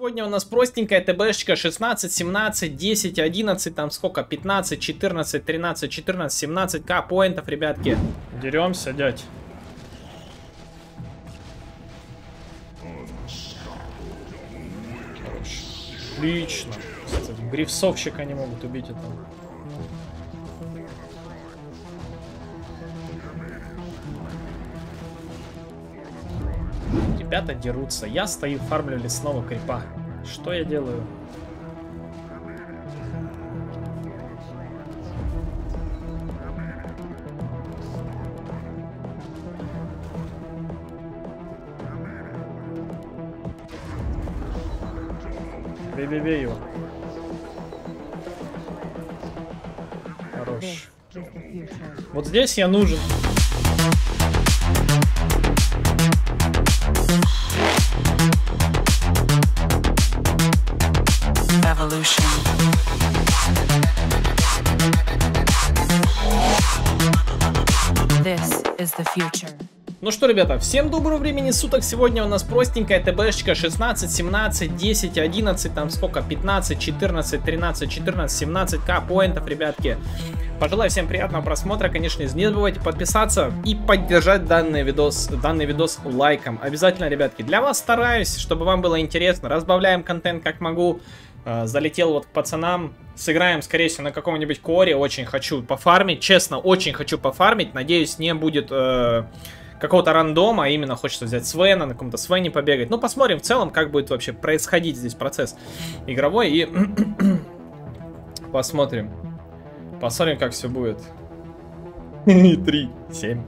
Сегодня у нас простенькая ТБшечка 16, 17, 10, 11, там сколько, 15, 14, 13, 14, 17к поинтов, ребятки. Деремся, дядь. Отлично. Кстати, грифсовщика не могут убить это. Ребята дерутся. Я стою, фармлю лесного крипа. Что я делаю? Бей его. Хорош. Вот здесь я нужен. Evolution. This is the future. Ну что, ребята, всем доброго времени суток. Сегодня у нас простенькая ТБшечка 16, 17, 10, 11, там сколько, 15, 14, 13, 14, 17к поинтов, ребятки. Пожелаю всем приятного просмотра. Конечно, не забывайте подписаться и поддержать данный видос лайком. Обязательно, ребятки, для вас стараюсь, чтобы вам было интересно. Разбавляем контент как могу. Залетел вот к пацанам. Сыграем, скорее всего, на каком-нибудь коре. Очень хочу пофармить. Честно, очень хочу пофармить. Надеюсь, не будет какого-то рандома. А именно хочется взять Свена, на каком-то Свене побегать. Ну, посмотрим в целом, как будет вообще происходить здесь процесс игровой. И посмотрим. Посмотрим, как все будет. 3, 7.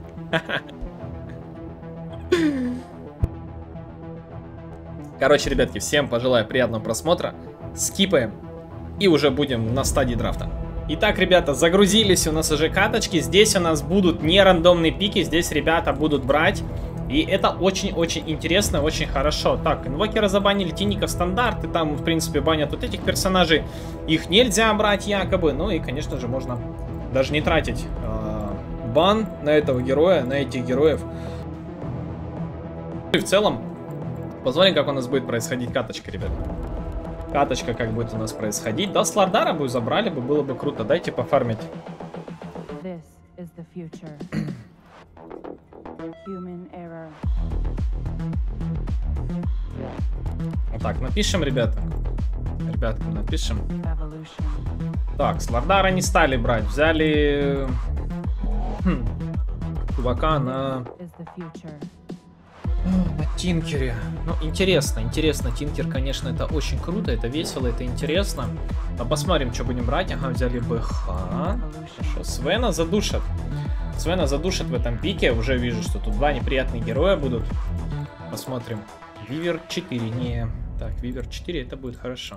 Короче, ребятки, всем пожелаю приятного просмотра. Скипаем. И уже будем на стадии драфта. Итак, ребята, загрузились у нас уже каточки. Здесь у нас будут не рандомные пики. Здесь ребята будут брать. И это очень-очень интересно, очень хорошо. Так, инвокера забанили, тинников стандарт. И там, в принципе, банят вот этих персонажей. Их нельзя брать якобы. Ну и, конечно же, можно даже не тратить бан на этого героя, на этих героев. И в целом, посмотрим, как у нас будет происходить каточка, ребята. Каточка как будет у нас происходить. Да, с Лордара бы забрали бы, было бы круто. Дайте пофармить. This is the future. Human error. Вот так, напишем, ребята. Ребятки, напишем. Evolution. Так, с Лордара не стали брать. Взяли чувака на Тинкере. Ну, интересно, Тинкер, конечно, это очень круто, это весело, это интересно. А посмотрим, что будем брать. Ага, взяли БХ. Хорошо, Свена задушат. Свена задушат в этом пике. Уже вижу, что тут два неприятных героя будут. Посмотрим. Вивер 4, не. Так, Вивер 4, это будет хорошо.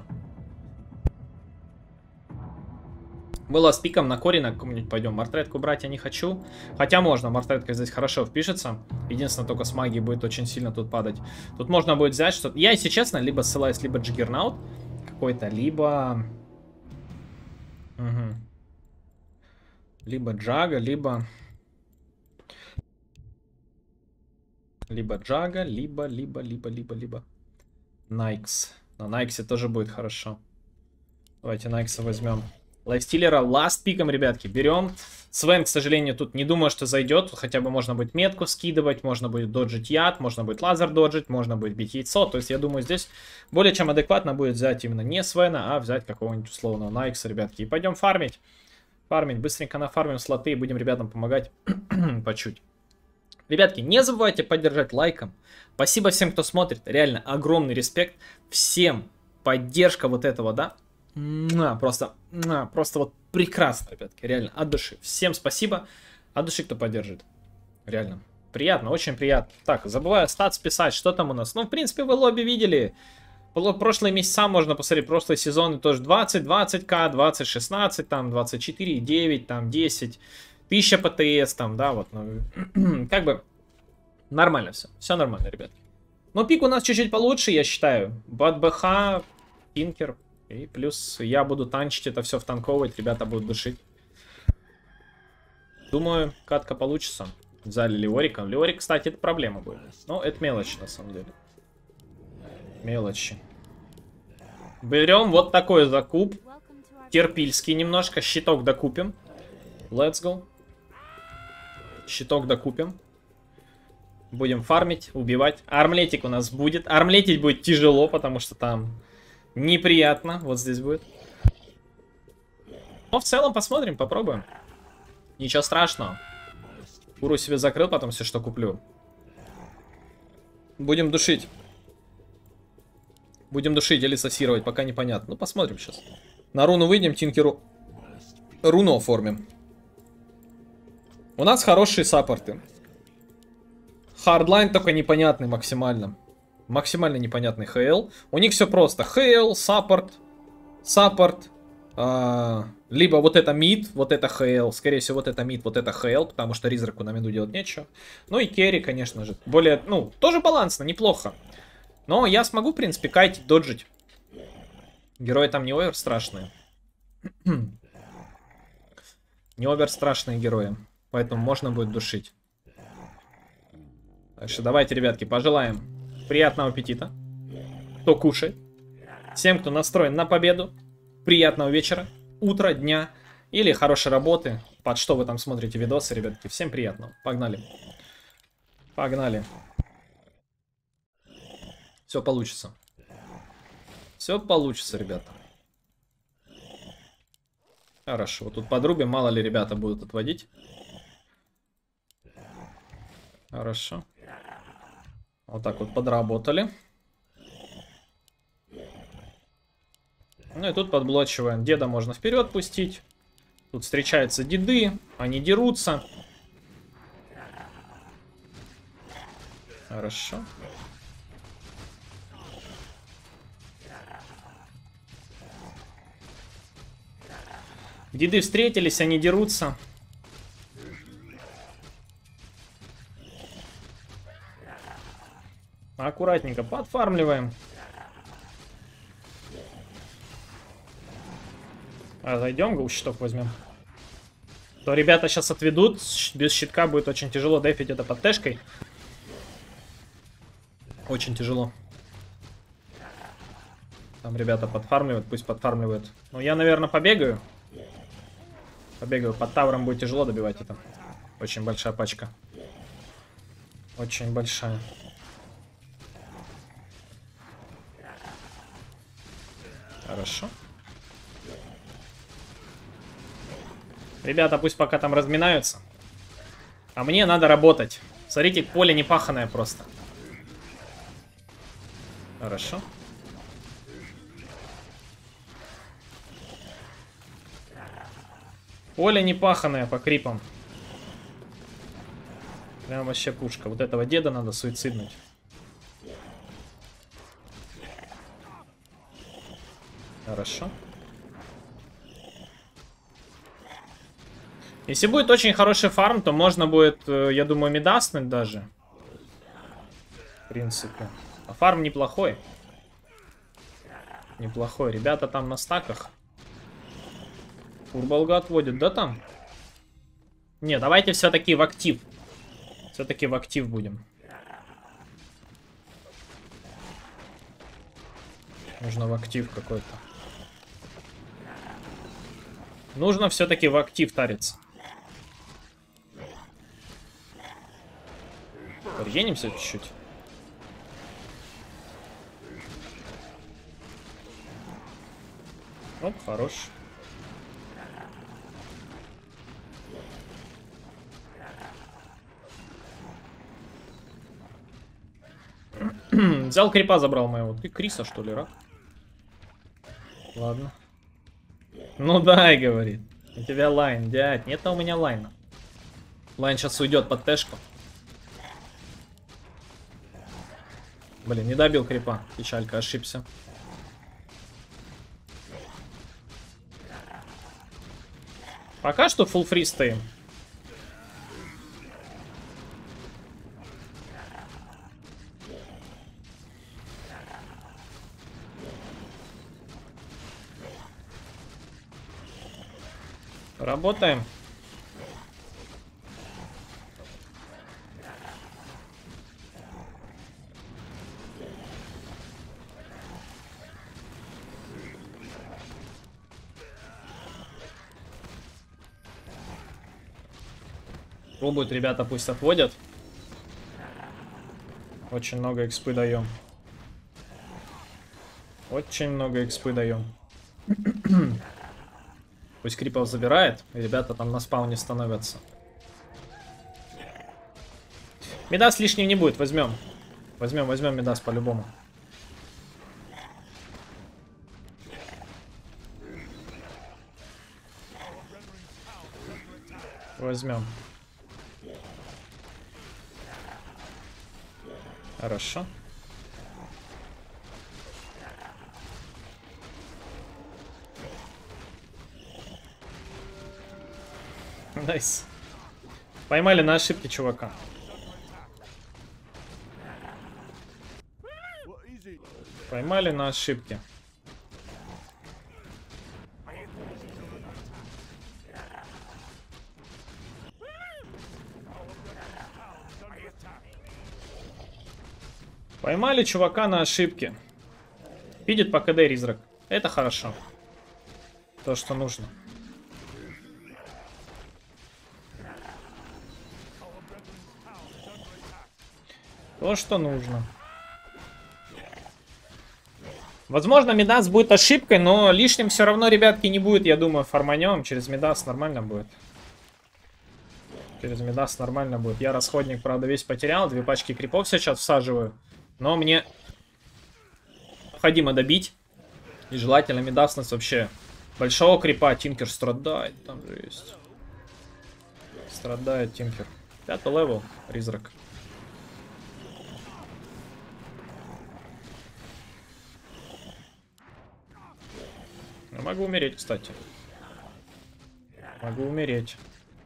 Было с пиком на коре на каком-нибудь пойдем. Мартретку брать я не хочу. Хотя можно, мартретка здесь хорошо впишется. Единственное, только с магией будет очень сильно тут падать. Тут можно будет взять что-то. Я, если честно, либо ссылаюсь, либо Джиггернаут какой-то, либо... Либо Джага, либо... Либо Джага, либо... Найкс. На Найксе тоже будет хорошо. Давайте Найкса возьмем. Лайфстиллера ласт пиком, ребятки, берем. Свен, к сожалению, тут не думаю, что зайдет. Тут хотя бы можно будет метку скидывать, можно будет доджить яд, можно будет лазер доджить, можно будет бить яйцо. То есть, я думаю, здесь более чем адекватно будет взять именно не Свена, а взять какого-нибудь условного Найкса, ребятки. И пойдем фармить. Фармить, быстренько нафармим слоты и будем ребятам помогать по чуть. Ребятки, не забывайте поддержать лайком. Спасибо всем, кто смотрит. Реально, огромный респект. Всем поддержка вот этого, да? Просто вот прекрасно, ребятки, реально, от души. Всем спасибо, от души, кто поддержит. Реально, приятно, очень приятно. Так, забываю статс писать, что там у нас. Ну, в принципе, вы лобби видели. Прошлые месяца можно посмотреть, прошлые сезоны тоже 20, 20к, 20, 16, там 24, 9, там 10, 1000 ПТС, там, да, вот. Ну, как бы нормально все, все нормально, ребятки. Но пик у нас чуть-чуть получше, я считаю. Бат БХ, Тинкер. И плюс я буду танчить это все, втанковывать, ребята будут душить. Думаю, катка получится. Взяли Леорика. Леорик, кстати, это проблема будет. Но это мелочи, на самом деле. Мелочи. Берем вот такой закуп. Терпильский немножко. Щиток докупим. Let's go. Щиток докупим. Будем фармить, убивать. Армлетик у нас будет. Армлетить будет тяжело, потому что там неприятно. Вот здесь будет. Но в целом посмотрим, попробуем. Ничего страшного. Куру себе закрыл, потом все что куплю. Будем душить. Будем душить или сассировать, пока непонятно. Ну, посмотрим сейчас. На руну выйдем, Тинкеру руну оформим. У нас хорошие саппорты. Хардлайн только непонятный максимально. Максимально непонятный ХЛ. У них все просто. ХЛ, саппорт, саппорт. Либо вот это мид, вот это ХЛ. Скорее всего, вот это мид, вот это ХЛ. Потому что Ризраку на миду делать нечего. Ну и керри, конечно же. Более, ну, тоже балансно, неплохо. Но я смогу, в принципе, кайтить, доджить. Герои там не овер страшные. Не овер страшные герои. Поэтому можно будет душить. Так что давайте, ребятки, пожелаем приятного аппетита. Кто кушает. Всем, кто настроен на победу. Приятного вечера, утра, дня или хорошей работы. Под что вы там смотрите видосы, ребятки. Всем приятного. Погнали. Погнали. Все получится. Все получится, ребята. Хорошо. Вот тут подрубим. Мало ли ребята будут отводить. Хорошо. Вот так вот подработали. Ну и тут подблочиваем. Деда можно вперед пустить. Тут встречаются деды. Они дерутся. Хорошо. Деды встретились, они дерутся. Аккуратненько подфармливаем. Зайдем, гол щиток возьмем. То ребята сейчас отведут. Без щитка будет очень тяжело дефить это под тэшкой. Очень тяжело. Там ребята подфармливают, пусть подфармливают. Ну я, наверное, побегаю. Побегаю. Под тавром будет тяжело добивать это. Очень большая пачка. Очень большая. Хорошо. Ребята пусть пока там разминаются. А мне надо работать. Смотрите, поле не паханое просто. Хорошо. Поле не паханое по крипам. Прям вообще пушка. Вот этого деда надо суициднуть. Хорошо. Если будет очень хороший фарм, то можно будет, я думаю, мидаснуть даже. В принципе. А фарм неплохой. Неплохой. Ребята там на стаках. Урбалга отводит, да там? Не, давайте все-таки в актив. Все-таки в актив будем. Нужно в актив какой-то. Нужно все-таки в актив тариться. Регенимся чуть-чуть. Оп, хорош. Взял крипа, забрал моего. Ты Криса, что ли, рак? Ладно. Ну дай, говорит. У тебя лайн, дядь. Нет у меня лайна. Лайн сейчас уйдет под тэшку. Блин, не добил крипа. Печалька, ошибся. Пока что full фри стоим. Работаем. Пробуют ребята, пусть отводят. Очень много экспы даем. Очень много экспы даем. Пусть крипов забирает, и ребята там на спауне становятся. Мидас лишним не будет, возьмем. Возьмем Мидас по-любому. Возьмем. Хорошо. Найс. Поймали на ошибки чувака. Поймали на ошибки. Поймали чувака на ошибке. Видит по КД Ризрак. Это хорошо. То, что нужно. То, что нужно. Возможно, Мидас будет ошибкой, но лишним все равно, ребятки, не будет. Я думаю, фарманем. Через Мидас нормально будет. Через Мидас нормально будет. Я расходник, правда, весь потерял. 2 пачки крипов сейчас всаживаю. Но мне необходимо добить. И желательно Мидас нас вообще большого крипа. Тинкер страдает. Там же есть. Страдает Тинкер. 5-й левел. Призрак. Я могу умереть, кстати. Могу умереть.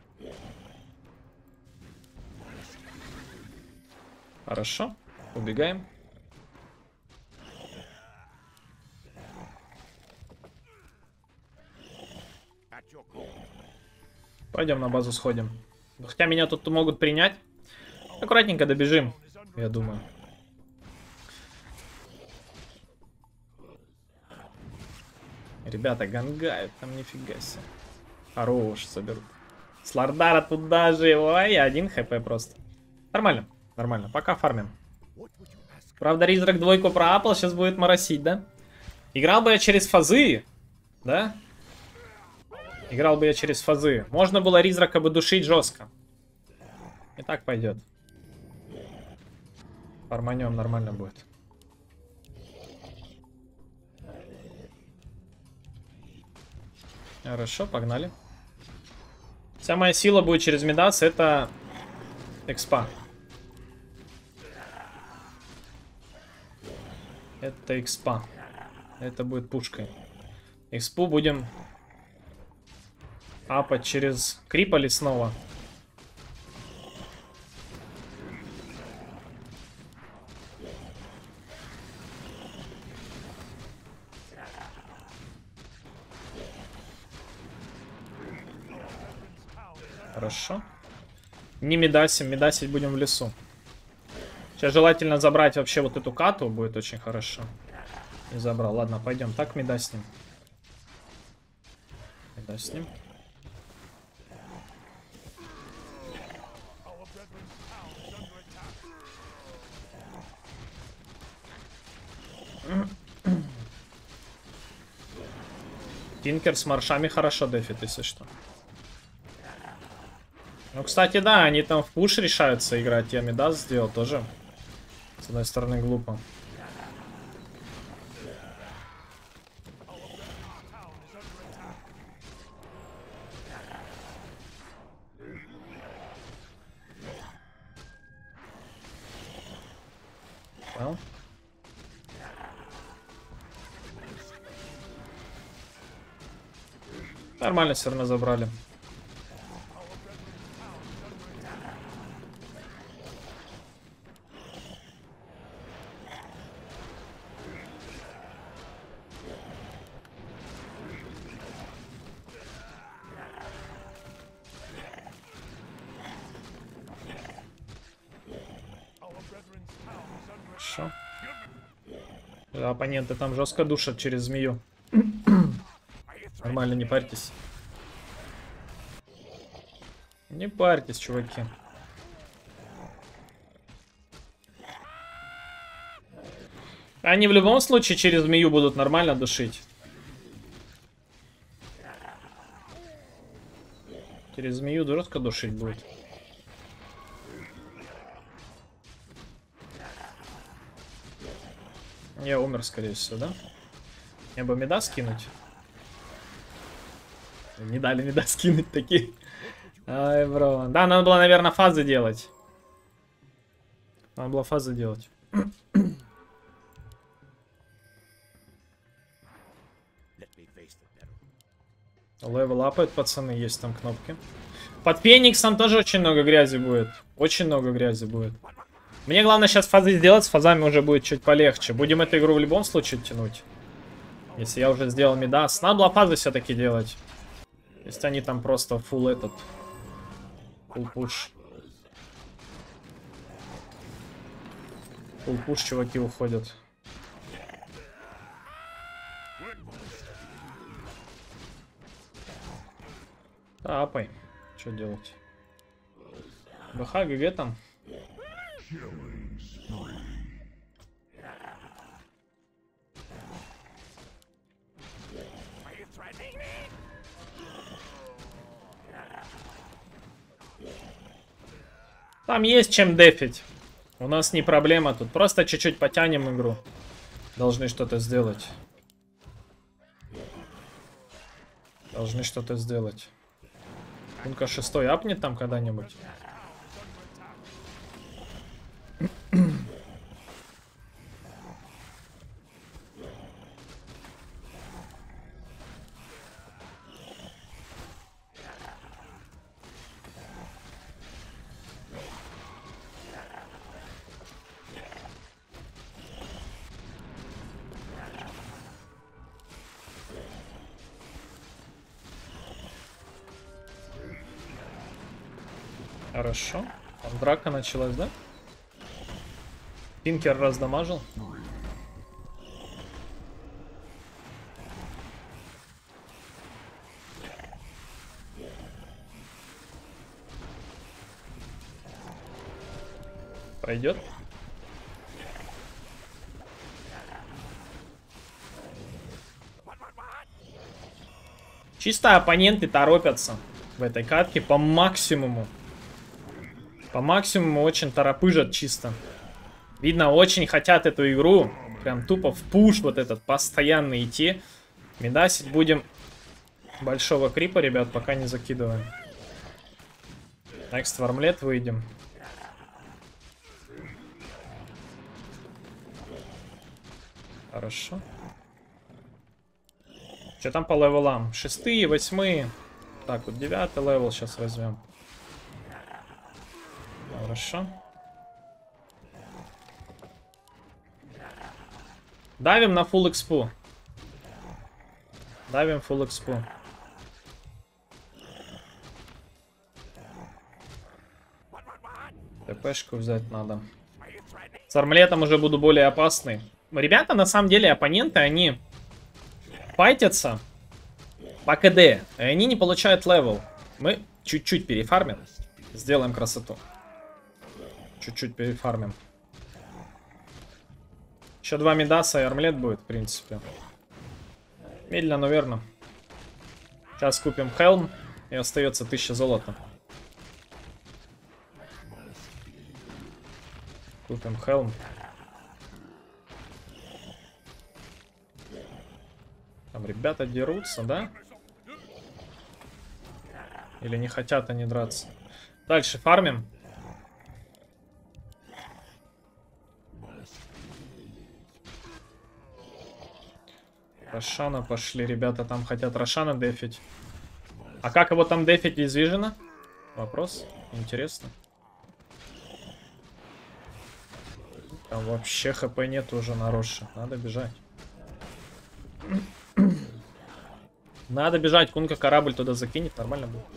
Хорошо. Убегаем. Пойдем на базу сходим. Хотя меня тут могут принять. Аккуратненько добежим, я думаю. Ребята гангают, там нифига себе. Хорош, соберут. Слардара туда же. Ой, 1 хп просто. Нормально, нормально. Пока фармим. Правда, Ризрак 2 проапал, сейчас будет моросить, да? Играл бы я через фазы, да? Играл бы я через фазы. Можно было Ризрака бы душить жестко. И так пойдет. Фарманем нормально будет. Хорошо, погнали. Вся моя сила будет через Мидас, это экспа. Это экспа. Это будет пушкой. Экспу будем апать через Криполи снова. Хорошо. Не медасим, медасить будем в лесу. Сейчас желательно забрать вообще вот эту кату, будет очень хорошо. Не забрал. Ладно, пойдем. Так, медаснем. Медаснем. Тинкер с маршами хорошо дефит, если что. Ну, кстати, да, они там в пуш решаются играть. Я Мидас сделал тоже. С одной стороны, глупо. Well. Нормально все равно забрали. Хорошо. Оппоненты там жестко душат через змею. Нормально, не парьтесь. Не парьтесь, чуваки. Они в любом случае через змею будут нормально душить. Через змею жестко душить будет. Я умер, скорее всего, да? Мне бы меда скинуть. Не дали меда скинуть такие. Ай, бро. Да, надо было, наверное, фазы делать. Надо было фазы делать. Левел апают, пацаны, есть там кнопки. Под Фениксом тоже очень много грязи будет. Очень много грязи будет. Мне главное сейчас фазы сделать, с фазами уже будет чуть полегче. Будем эту игру в любом случае тянуть. Если я уже сделал мидас. Надо было фазы все-таки делать. Если они там просто фул этот. Фул пуш. Фул пуш, чуваки, уходят. Апай. Что делать? БХ, ГГ там. Там есть чем дефить. У нас не проблема тут. Просто чуть-чуть потянем игру. Должны что-то сделать. Должны что-то сделать. Кунка 6 апнет там когда-нибудь. Хорошо. Там драка началась, да? Пинкер раздамажил. Пройдет. Чисто оппоненты торопятся в этой катке по максимуму. По максимуму очень торопыжат чисто. Видно, очень хотят эту игру. Прям тупо в пуш вот этот постоянно идти. Мидасить будем большого крипа, ребят, пока не закидываем. Next вармлет выйдем. Хорошо. Что там по левелам? 6-е, 8-е. Так, вот 9-й левел сейчас возьмем. Хорошо. Давим на фулл экспу. Давим фулл экспу. ТПшку взять надо. С армлетом уже буду более опасный. Ребята, на самом деле, оппоненты, они файтятся по КД. И они не получают левел. Мы чуть-чуть перефармим. Сделаем красоту. Чуть-чуть перефармим. Еще 2 мидаса и армлет будет, в принципе. Медленно, но верно. Сейчас купим хелм. И остается 1000 золота. Купим хелм. Там ребята дерутся, да? Или не хотят они драться? Дальше фармим. Рошана пошли. Ребята там хотят Рошана дефить. А как его там дефить из Вижена? Вопрос. Интересно. Там вообще хп нет уже на Роше. Надо бежать. Надо бежать. Кунка корабль туда закинет. Нормально будет.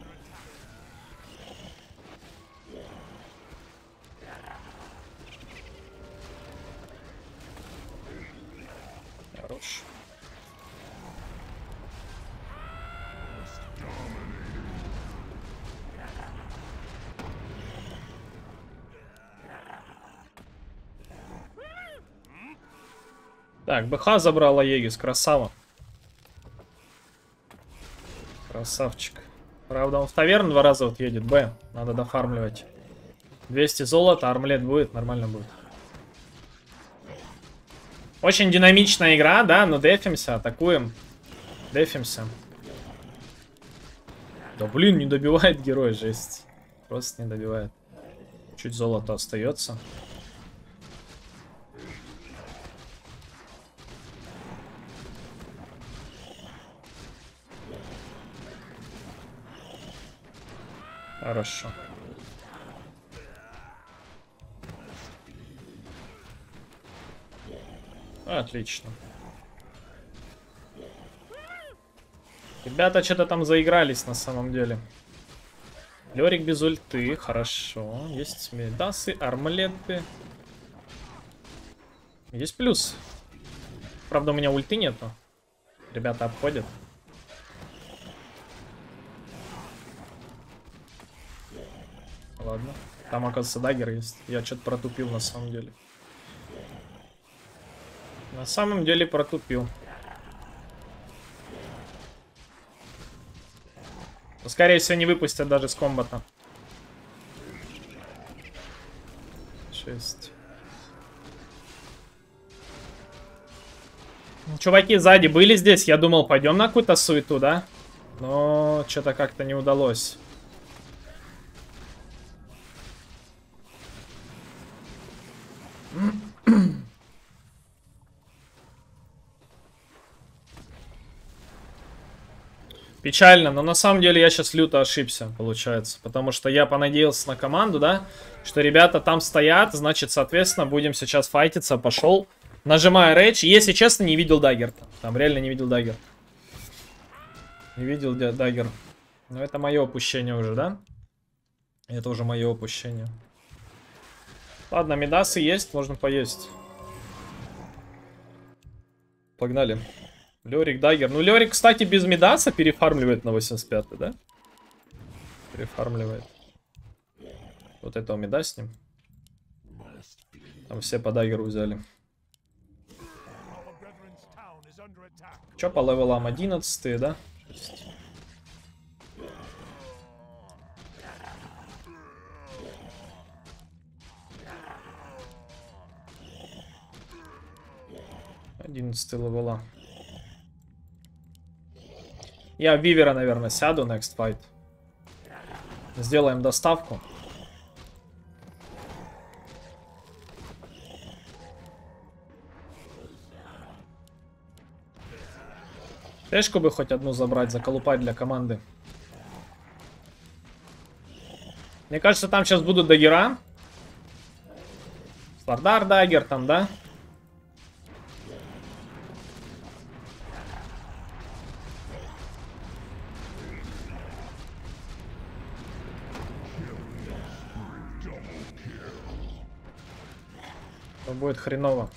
Хорош. Так, БХ забрала Егис, красава. Красавчик. Правда, он в таверн 2 раза вот едет. Б, надо дофармливать. 200 золота, армлет будет, нормально будет. Очень динамичная игра, да, но дефимся, атакуем. Дефимся. Да блин, не добивает герой, жесть. Просто не добивает. Чуть золота остается. Хорошо. Отлично. Ребята что-то там заигрались на самом деле. Лёрик без ульты, хорошо. Есть медасы, армлеты. Есть плюс. Правда, у меня ульты нету. Ребята обходят. Ладно. Там, оказывается, даггер есть. Я что-то протупил на самом деле. На самом деле протупил. Скорее всего, не выпустят даже с комбата. 6. Чуваки сзади были здесь. Я думал, пойдем на какую-то суету, да? Но что-то как-то не удалось. Печально, но на самом деле я сейчас люто ошибся, получается. Потому что я понадеялся на команду, да? Что ребята там стоят, значит, соответственно, будем сейчас файтиться. Пошел. Нажимаю рейдж. Если честно, не видел даггер. Там реально не видел даггер. Не видел даггер. Но это мое упущение уже, да? Это уже мое упущение. Ладно, медасы есть, можно поесть. Погнали. Лёрик, даггер. Ну, Лёрик, кстати, без медаса перефармливает на 85, да? Перефармливает. Вот этого меда с ним. Там все по даггеру взяли. Чё по левелам? 11, да? 6. Левела. Я в Вивера, наверное, сяду next fight. Сделаем доставку. Тэшку бы хоть одну забрать, заколупать для команды. Мне кажется, там сейчас будут даггера. Слардар даггер там, да? То будет хреново.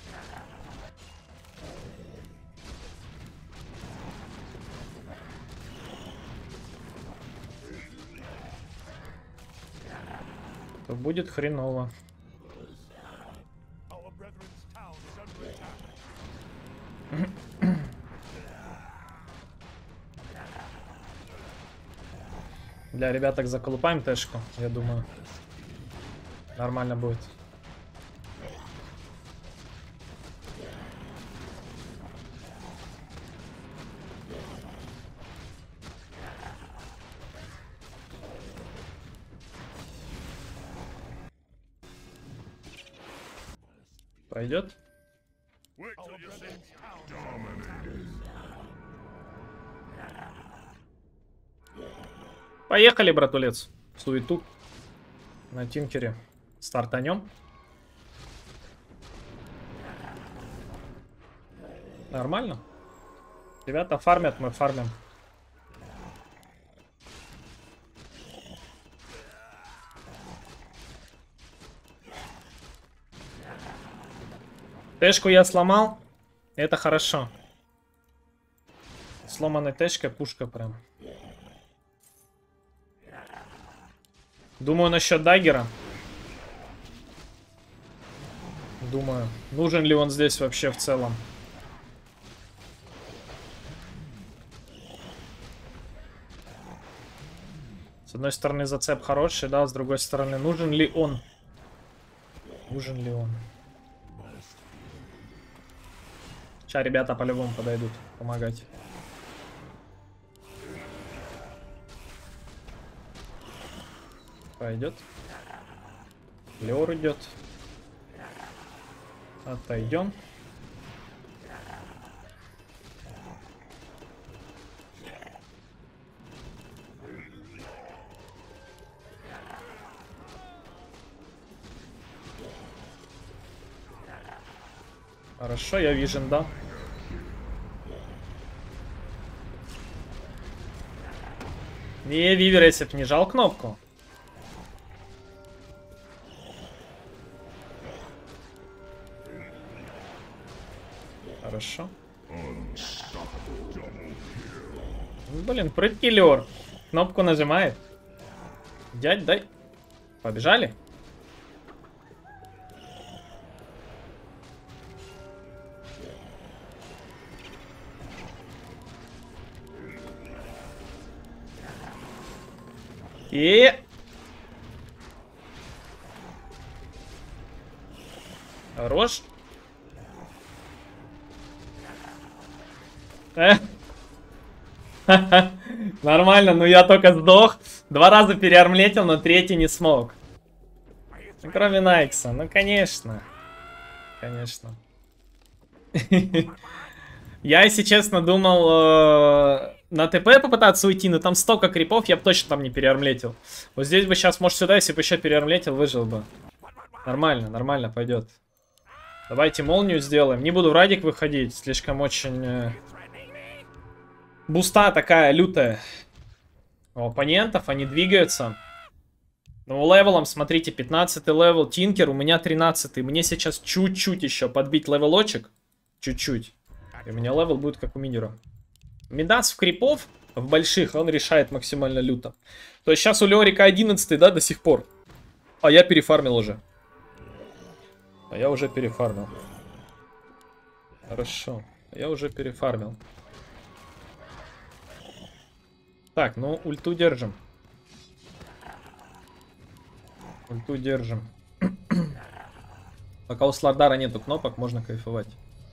То будет хреново. Для ребяток заколупаем тэшку, я думаю. Нормально будет. Пойдет? Поехали, братулец. Суету. На тинкере. Стартанем. Нормально. Ребята фармят, мы фармим. Тэшку я сломал. Это хорошо. Сломанной тэшкой пушка прям. Думаю насчет даггера. Думаю, нужен ли он здесь вообще в целом. С одной стороны, зацеп хороший, да, с другой стороны, нужен ли он? Нужен ли он? Сейчас ребята по-любому подойдут помогать. Пойдет. Леор идет. Отойдем. Хорошо, я вижен, да. Не, Вивер, если б не жал кнопку. Хорошо. Блин, прыткий Леор. Кнопку нажимает. Дядь, дай. Побежали. И... Хорош. Нормально, ну я только сдох. 2 раза переармлетил, но 3-й не смог. Ну, кроме Найкса, ну конечно. Конечно. Я, если честно, думал на ТП попытаться уйти, но там столько крипов, я бы точно там не переармлетил. Вот здесь бы сейчас, может, сюда, если бы еще переармлетил, выжил бы. Нормально, нормально пойдет. Давайте молнию сделаем. Не буду в радик выходить, слишком очень... буста такая лютая. У оппонентов, они двигаются. Ну, левелом, смотрите, 15 левел Тинкер, у меня 13 -й. Мне сейчас чуть-чуть еще подбить левелочек. Чуть-чуть. И у меня левел будет как у Минера. Мидас в крипов, в больших, он решает максимально люто. То есть сейчас у Леорика 11, да, до сих пор. А я перефармил уже. А я уже перефармил. Хорошо. Я уже перефармил. Так, ну ульту держим. Ульту держим. Пока у Слардара нету кнопок, можно кайфовать.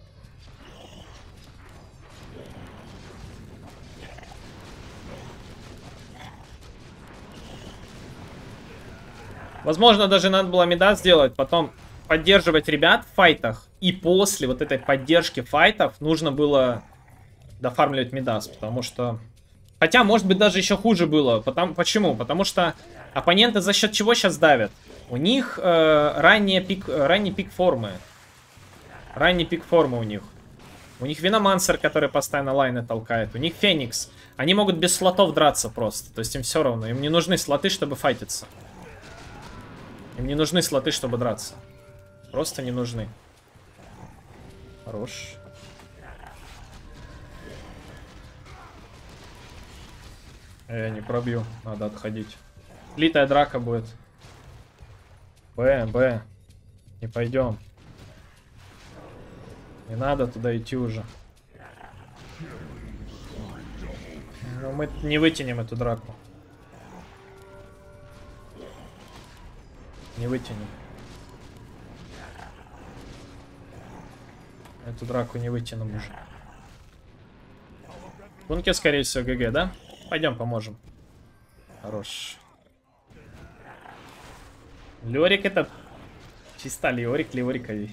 Возможно, даже надо было мидас сделать, потом поддерживать ребят в файтах. И после вот этой поддержки файтов нужно было дофармливать мидас, потому что... Хотя, может быть, даже еще хуже было. Почему? Потому что оппоненты за счет чего сейчас давят? У них ранний пик формы. Ранний пик формы у них. У них Виномансер, который постоянно лайны толкает. У них Феникс. Они могут без слотов драться просто. То есть им все равно. Им не нужны слоты, чтобы файтиться. Им не нужны слоты, чтобы драться. Просто не нужны. Хорош. Я не пробью. Надо отходить. Литая драка будет. Б. Не пойдем. Не надо туда идти уже. Но мы не вытянем эту драку. Не вытянем. Эту драку не вытянем уже. Бункер, скорее всего, ГГ, да? Пойдем поможем. Хорош. Леорик это... Чисто Леорик Леориковый.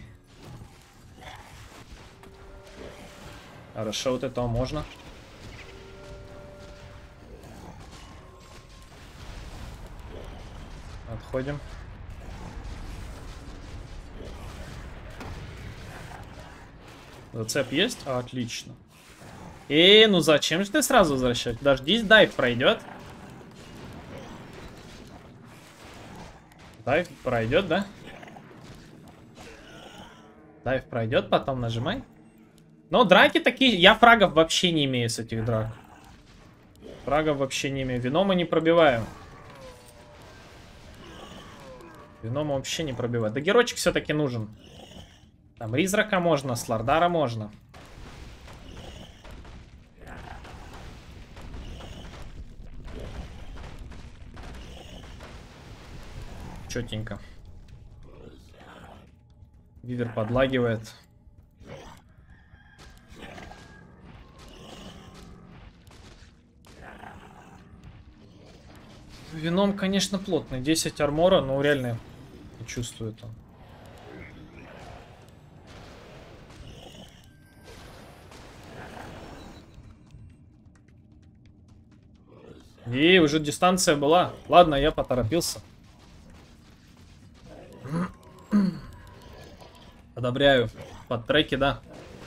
Хорошо, вот этого можно. Отходим. Зацеп есть? Отлично. Ну зачем же ты сразу возвращать? Дождись, дайв пройдет. Дайв пройдет, да? Дайв пройдет, потом нажимай. Но драки такие... Я фрагов вообще не имею с этих драк. Фрагов вообще не имею. Винома не пробиваю. Винома вообще не пробиваю. Да геройчик все-таки нужен. Там Ризрака можно, Слардара можно. Четенько. Вивер подлагивает. Вином, конечно, плотный. 10 армора, но реально не чувствует он. И уже дистанция была. Ладно, я поторопился. Одобряю. Под треки, да.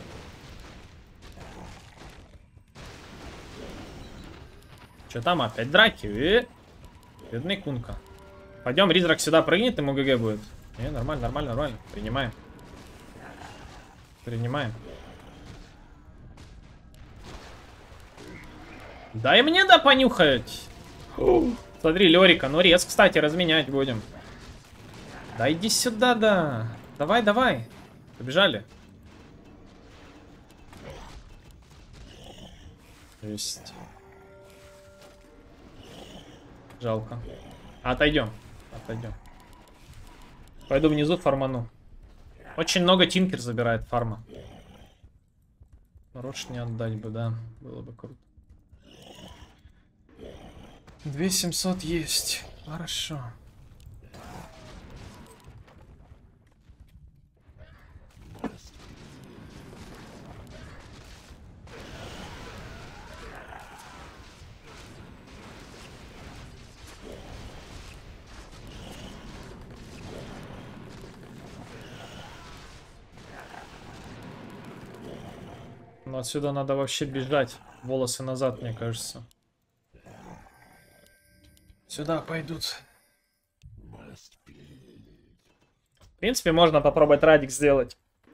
Че там опять драки? Бедный Кунка. Пойдем, Ризрак сюда прыгнет, ему ГГ будет. Не, нормально, нормально, нормально. Принимаем. Принимаем. Дай мне, да, понюхать. Смотри, Лерика. Ну, рез, кстати, разменять будем. Да иди сюда, да. Давай, давай. Побежали. Есть. Жалко. Отойдем. Отойдем. Пойду внизу фарману. Очень много Тинкер забирает фарма. Рош не отдать бы, да. Было бы круто. 2700 есть. Хорошо. Но отсюда надо вообще бежать. Волосы назад, мне кажется. Сюда пойдут. В принципе, можно попробовать радик сделать.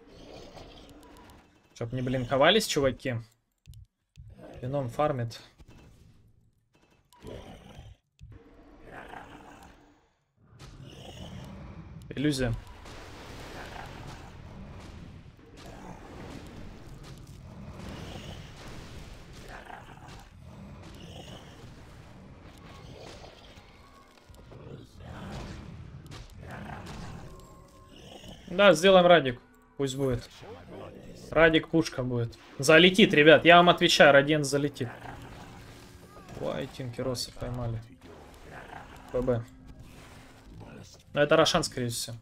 Чтоб не блинковались, чуваки. Вином фармит. Иллюзия. Да, сделаем радик. Пусть будет. Радик пушка будет. Залетит, ребят. Я вам отвечаю, Радиент залетит. Ой, Тинкеросы поймали. ПБ. Но это Рошан, скорее всего.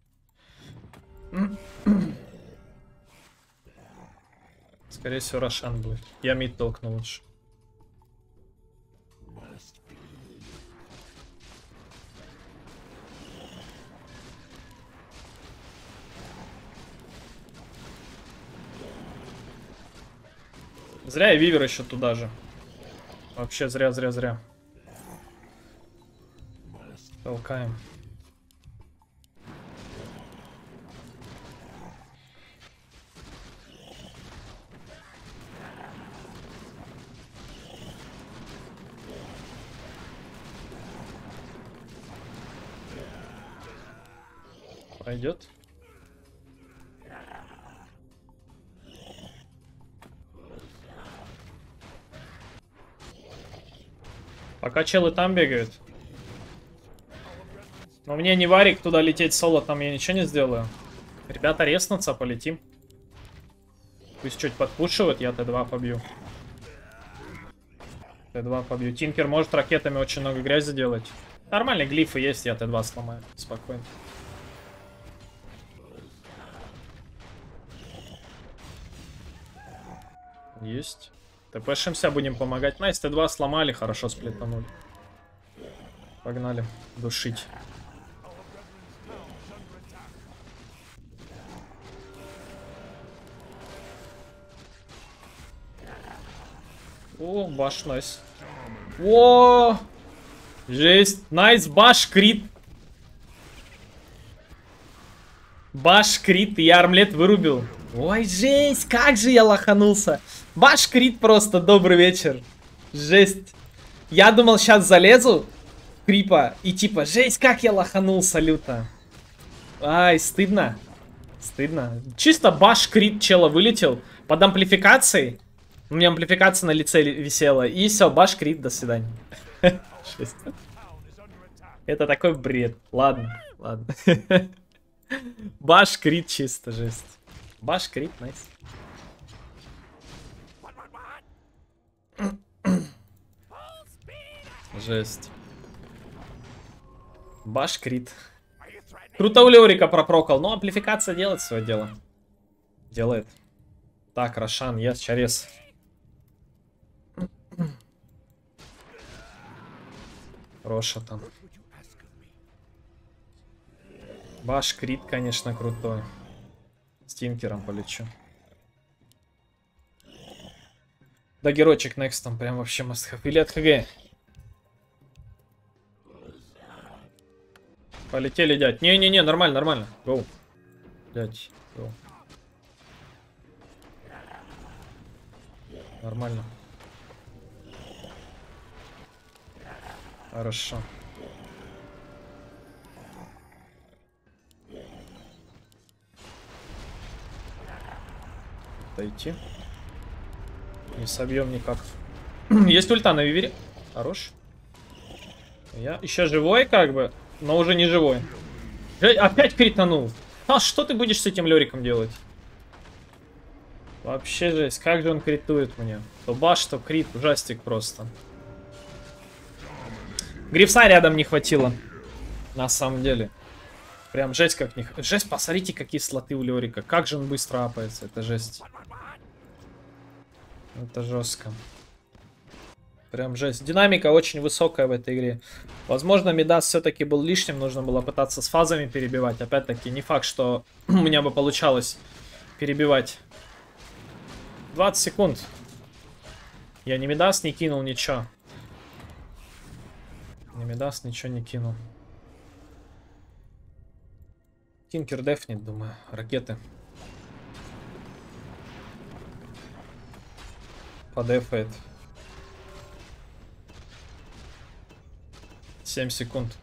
Скорее всего, Рошан будет. Я мид толкну лучше. Зря я Вивер еще туда же. Вообще зря, зря, зря. Толкаем. Пойдет. Пока челы там бегают. Но мне не варик туда лететь соло, там я ничего не сделаю. Ребята, резнутся, полетим. Пусть чуть подпушивают, я Т2 побью. Т2 побью. Тинкер может ракетами очень много грязи делать. Нормальные глифы есть, я Т2 сломаю. Спокойно. Есть. ТПшимся, будем помогать. Найс, Т2 сломали, хорошо сплетанули. Погнали душить. О, баш, найс. О, жесть. Найс, баш, крит. Баш, крит, я армлет вырубил. Ой, жесть, как же я лоханулся. Баш, крит просто, добрый вечер. Жесть. Я думал, сейчас залезу крипа и типа, жесть, как я лоханулся люто. Ай, стыдно. Стыдно. Чисто баш, крит чела вылетел под амплификацией. У меня амплификация на лице висела. И все, баш, крит, до свидания. Жесть. Это такой бред. Ладно, ладно. Баш крит чисто, жесть. Баш крит, найс. Жесть. Баш крит. Круто у Леорика пропрокал, но амплификация делает свое дело. Делает. Так, Рошан, yes, Чарес. Роша там. Баш крит, конечно, крутой. С Тинкером полечу. Да, геройчик next там прям вообще мастхав. Или от ХГ. Полетели, дядь. Не-не-не, нормально, нормально. Гоу. Дядь, гоу. Нормально. Хорошо. Дойти. Не собьем никак. Есть ульта на Вивере. Хорош. Я еще живой, как бы, но уже не живой. Опять кританул. А что ты будешь с этим Лериком делать? Вообще жесть. Как же он критует мне? То баш, то крит. Ужастик просто. Грифса рядом не хватило. На самом деле. Прям жесть как не... Жесть, посмотрите, какие слоты у Лерика. Как же он быстро апается. Это жесть. Это жестко. Прям жесть. Динамика очень высокая в этой игре. Возможно, Мидас все-таки был лишним. Нужно было пытаться с фазами перебивать. Опять-таки, не факт, что у меня бы получалось перебивать. 20 секунд. Я не Мидас не кинул ничего. Не Мидас ничего не кинул. Тинкер дефнет, думаю. Ракеты. Подефает. 7 секунд.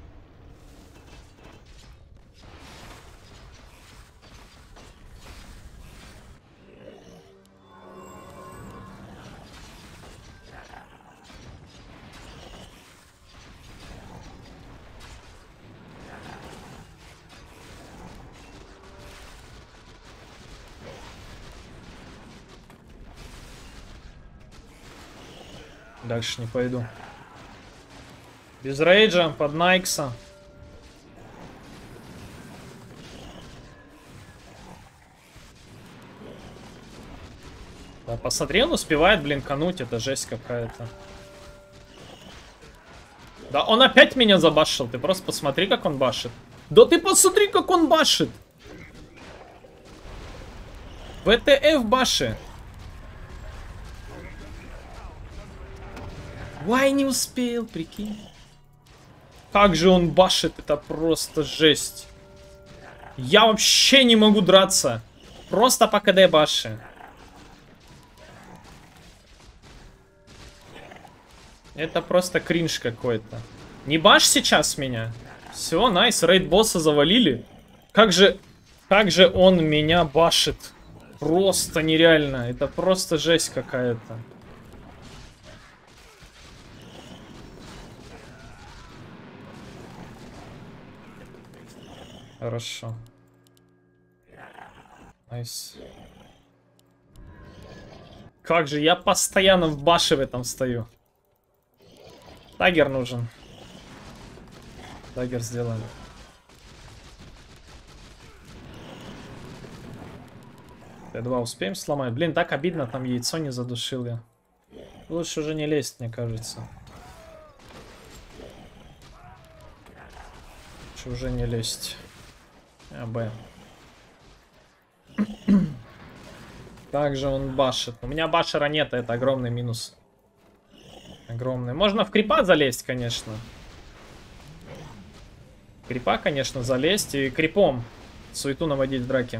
Дальше не пойду. Без рейджа, под Найкса. Да, посмотри, он успевает блинкануть, это жесть какая-то. Да, он опять меня забашил, ты просто посмотри, как он башит. Да ты посмотри, как он башит. ВТФ баши. Вай, не успел, прикинь. Как же он башит, это просто жесть. Я вообще не могу драться. Просто по КД баши. Это просто кринж какой-то. Не баш сейчас меня. Все, найс, рейд босса завалили. Как же он меня башит. Просто нереально. Это просто жесть какая-то. Хорошо. Найс. Как же, я постоянно в баше в этом стою. Даггер нужен. Даггер сделаем. Т2 успеем сломать? Блин, так обидно, там яйцо не задушил я. Лучше уже не лезть, мне кажется. Лучше уже не лезть. АБ. Также он башит. У меня башера нет, это огромный минус. Огромный. Можно в крипа залезть, конечно. Крипа, конечно, залезть и крипом суету наводить в драке.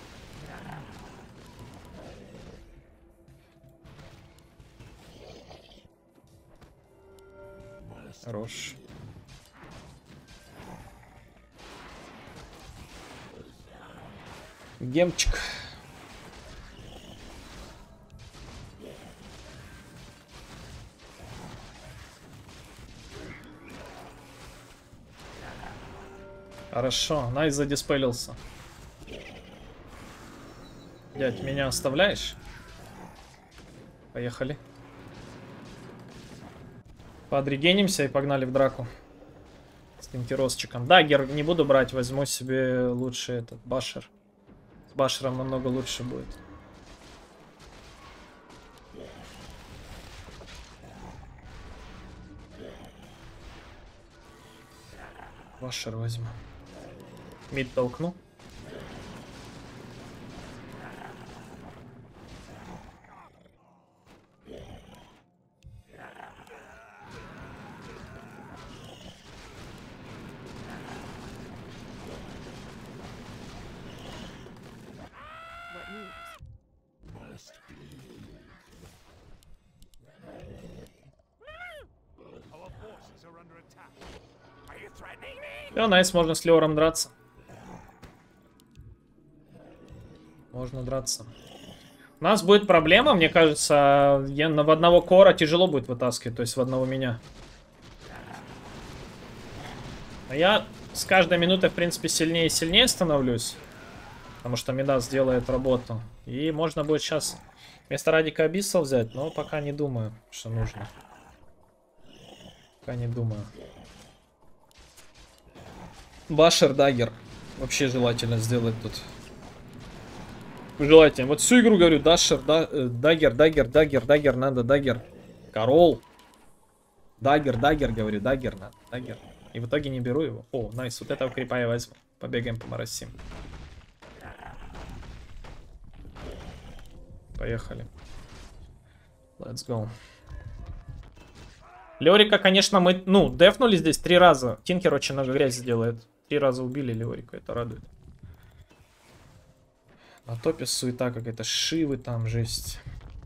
Хорош. Гемчик. Хорошо, Найс задиспелился. Дядь, меня оставляешь? Поехали. Подрегенимся и погнали в драку. С тинкеросчиком. Даггер не буду брать, возьму себе лучше этот башер. С башером намного лучше будет. Башер возьму. Мид толкну. Все, Найс, можно с Леором драться. Можно драться. У нас будет проблема, мне кажется, в одного кора тяжело будет вытаскивать, то есть в одного меня. А я с каждой минутой, в принципе, сильнее и сильнее становлюсь. Потому что Мидас делает работу. И можно будет сейчас вместо Радика Абиссал взять, но пока не думаю, что нужно. Пока не думаю. Башер, Даггер. Вообще желательно сделать тут. Желательно. Вот всю игру говорю, Дашер, Даггер, Даггер, Даггер, Даггер, надо, Даггер. Корол. Даггер, Даггер, говорю, Даггер надо, Даггер. И в итоге не беру его. О, найс, вот этого крипа я возьму. Побегаем по Марасим. Поехали. Let's go. Леорика, конечно, мы, дефнули здесь 3 раза. Тинкер очень много грязи делает. 3 раза убили Леорику, это радует. На топе суета какая-то, шивы там, жесть.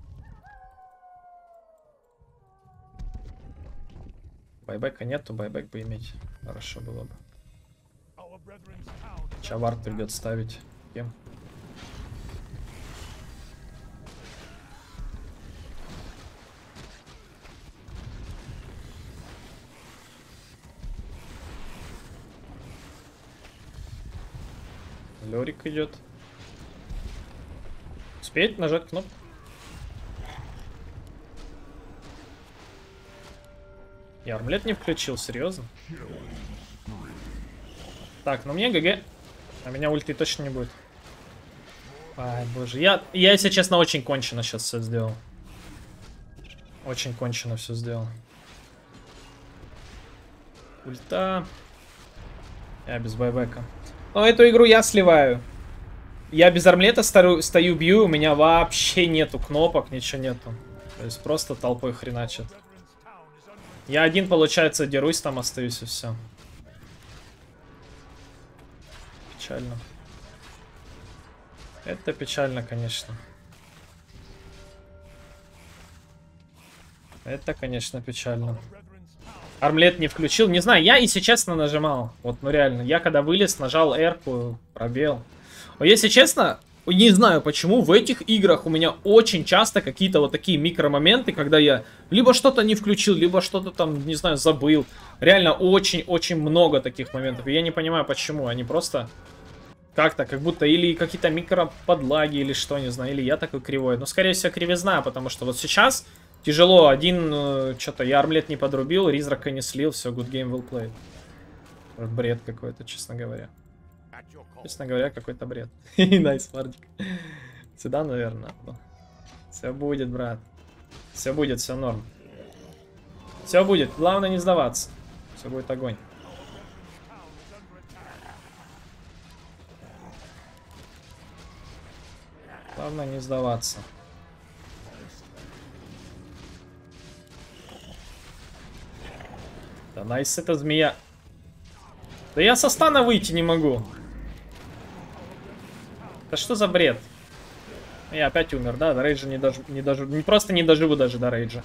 Байбека нету, байбек бы иметь. Хорошо было бы. Чавар придет ставить. Кем? Лёрик идет. Успеет нажать кнопку? Я армлет не включил, серьезно? Так, ну мне ГГ. А меня ульты точно не будет. Ай, боже. Я, если честно, очень кончено сейчас все сделал. Очень кончено все сделал. Ульта. Я без байбека. Но эту игру я сливаю. Я без армлета стою, бью, у меня вообще нету кнопок, ничего нету. То есть просто толпой хреначит. Я один, получается, дерусь, там остаюсь и все. Печально. Это печально, конечно. Это, конечно, печально. Армлет не включил. Не знаю, я, если честно, нажимал. Вот, ну реально. Я когда вылез, нажал R-ку, пробел. Но если честно, не знаю почему, в этих играх у меня очень часто какие-то вот такие микромоменты, когда я либо что-то не включил, либо что-то там, не знаю, забыл. Реально очень-очень много таких моментов. И я не понимаю почему. Они просто как-то, как будто или какие-то микроподлаги, или что, не знаю. Или я такой кривой. Но, скорее всего, кривизна, потому что вот сейчас... Тяжело, что-то я армлет не подрубил, Ризрака не слил, все, good game, well played. Бред какой-то, честно говоря. Честно говоря, какой-то бред. Найс, Мардик. Сюда, наверное. Все будет, брат. Все будет, все норм. Все будет, главное не сдаваться. Все будет огонь. Главное не сдаваться. Да, найс, это змея. Да я со стана выйти не могу. Да что за бред? Я опять умер, да? До рейджа просто не доживу даже до рейджа.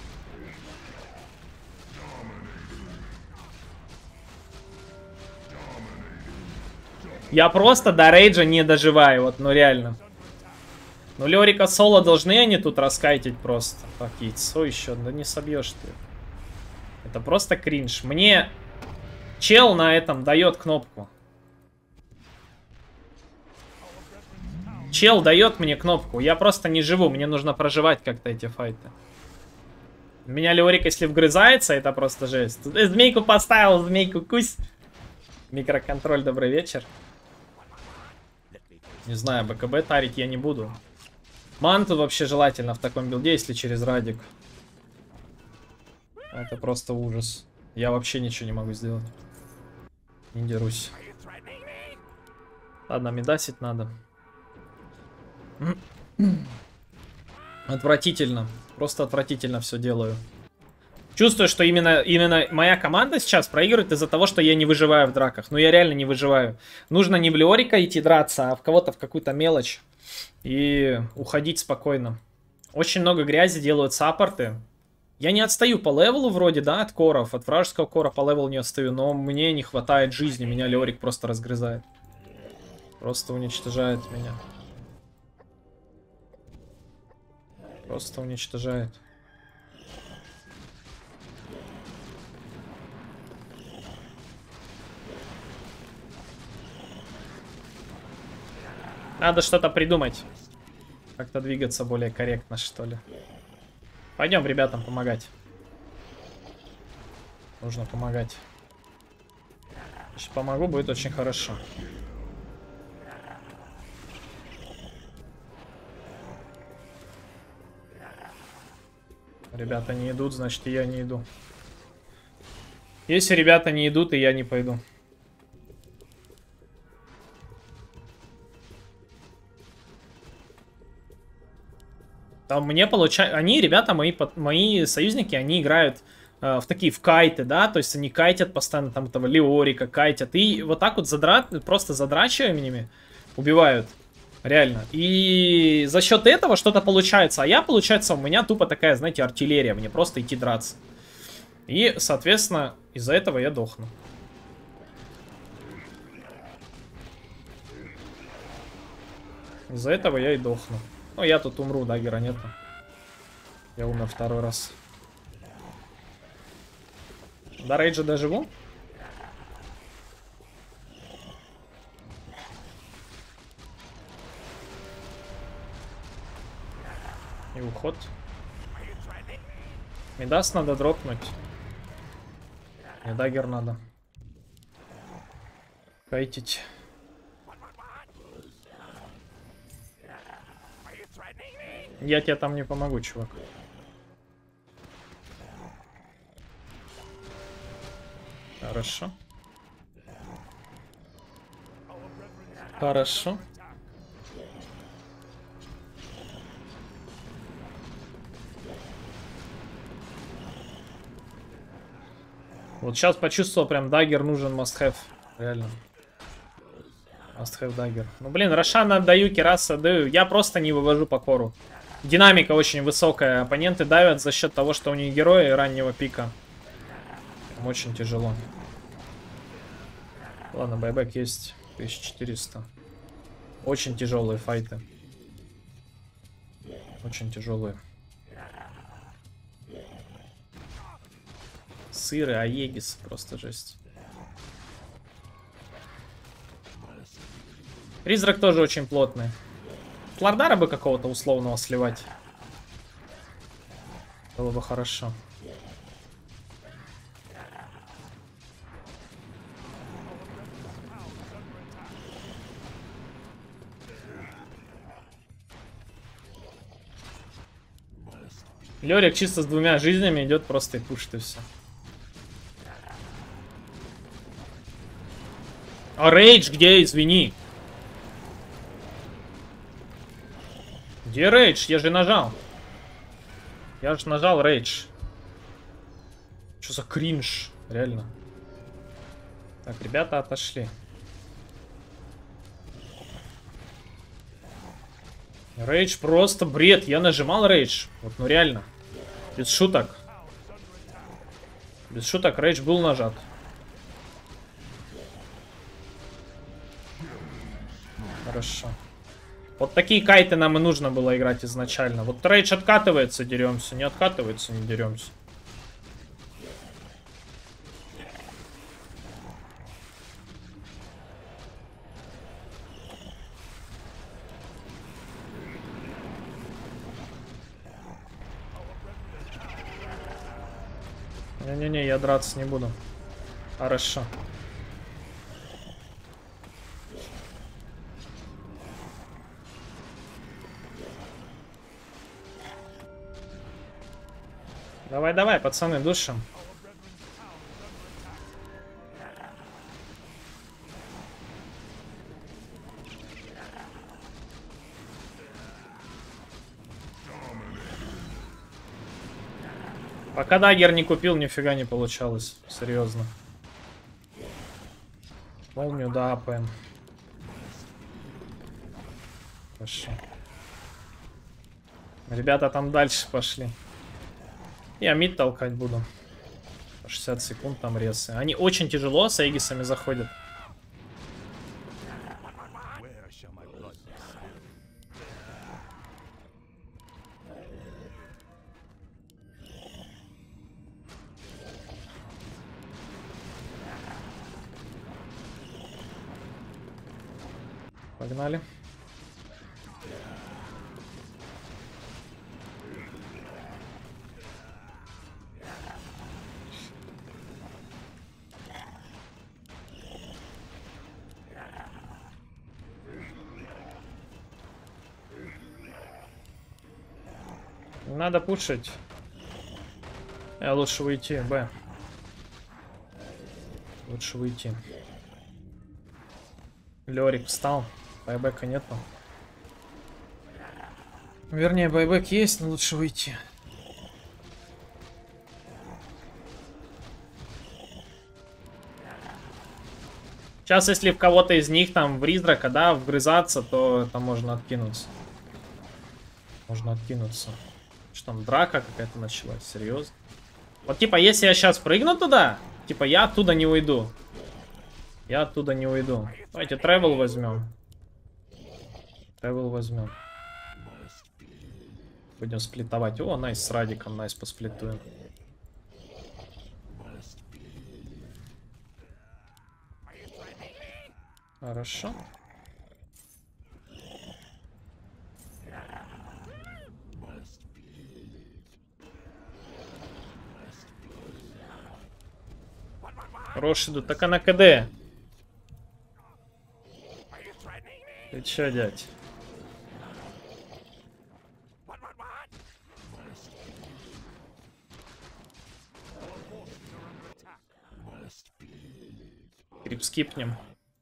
Я просто до рейджа не доживаю, вот, ну реально. Ну Леорика соло должны они тут раскайтить просто. Так, яйцо еще, да не собьешь ты. Это просто кринж. Мне чел на этом дает кнопку. Чел дает мне кнопку. Я просто не живу. Мне нужно проживать как-то эти файты. Меня Леорик, если вгрызается, это просто жесть. Змейку поставил, змейку кусь. Микроконтроль, добрый вечер. Не знаю, БКБ тарить я не буду. Манту вообще желательно в таком билде, если через радик. Это просто ужас. Я вообще ничего не могу сделать. Не дерусь. Ладно, медасить надо. Отвратительно. Просто отвратительно все делаю. Чувствую, что именно моя команда сейчас проигрывает из-за того, что я не выживаю в драках. Ну, я реально не выживаю. Нужно не в Леорика идти драться, а в кого-то в какую-то мелочь. И уходить спокойно. Очень много грязи делают саппорты. Я не отстаю по левелу вроде, да, от коров. От вражеского кора по левелу не отстаю. Но мне не хватает жизни. Меня Леорик просто разгрызает. Просто уничтожает меня. Просто уничтожает. Надо что-то придумать. Как-то двигаться более корректно, что ли. Пойдем ребятам помогать. Нужно помогать. Если помогу, будет очень хорошо. Ребята не идут, значит и я не иду. Если ребята не идут, и я не пойду. Там мне получается... Они, ребята, мои союзники, они играют в такие, в кайты, да? То есть они кайтят постоянно, там, этого Леорика кайтят. И вот так вот просто задрачиваниями убивают. Реально. И за счет этого что-то получается. А я, получается, у меня тупо такая, знаете, артиллерия. Мне просто идти драться. И, соответственно, из-за этого я дохну. Из-за этого я и дохну. Ну, я тут умру, даггера нету. Я умер второй раз. До рейджа доживу? И уход. Мидас надо дропнуть. И даггер надо. Кайтить. Я тебе там не помогу, чувак. Хорошо. Хорошо. Вот сейчас почувствовал, прям даггер нужен must have. Реально. Must have даггер. Ну блин, Рошан отдаю, Керас отдаю. Я просто не вывожу по кору. Динамика очень высокая. Оппоненты давят за счет того, что у них герои раннего пика. Им очень тяжело. Ладно, байбек есть. 1400. Очень тяжелые файты. Очень тяжелые. Сыры, аегис. Просто жесть. Призрак тоже очень плотный. Флордара бы какого-то условного сливать. Было бы хорошо. Лёрик чисто с 2 жизнями идет просто и пушит и все. А рейдж где, извини? Где рейдж? Я же нажал. Я же нажал рейдж. Что за кринж? Реально. Так, ребята отошли. Рейдж просто бред. Я нажимал рейдж. Вот, ну реально. Без шуток. Без шуток, рейдж был нажат. Хорошо. Вот такие кайты нам и нужно было играть изначально. Вот рейдж откатывается, деремся. Не откатывается, не деремся. Не-не-не, я драться не буду. Хорошо. Давай-давай, пацаны, душим. Пока дагер не купил, нифига не получалось. Серьезно. Молнию доапаем. Хорошо. Ребята там дальше пошли. Я мид толкать буду. 60 секунд там ресы. Они очень тяжело с Аегисами заходят. Погнали. Надо пушить. Лучше выйти, Б. Лучше выйти. Лёрик встал. Байбека нету. Вернее, байбек есть, но лучше выйти. Сейчас, если в кого-то из них там в призрака, да, вгрызаться, то это можно откинуться. Можно откинуться. Что там, драка какая-то началась? Серьезно? Вот типа, если я сейчас прыгну туда, типа, я оттуда не уйду. Я оттуда не уйду. Давайте тревел возьмем. Тревел возьмем. Будем сплитовать. О, найс с радиком, найс посплитуем. Хорошо. Рош идут. Так а на КД. Ты чё, дядь? Крип скипнем.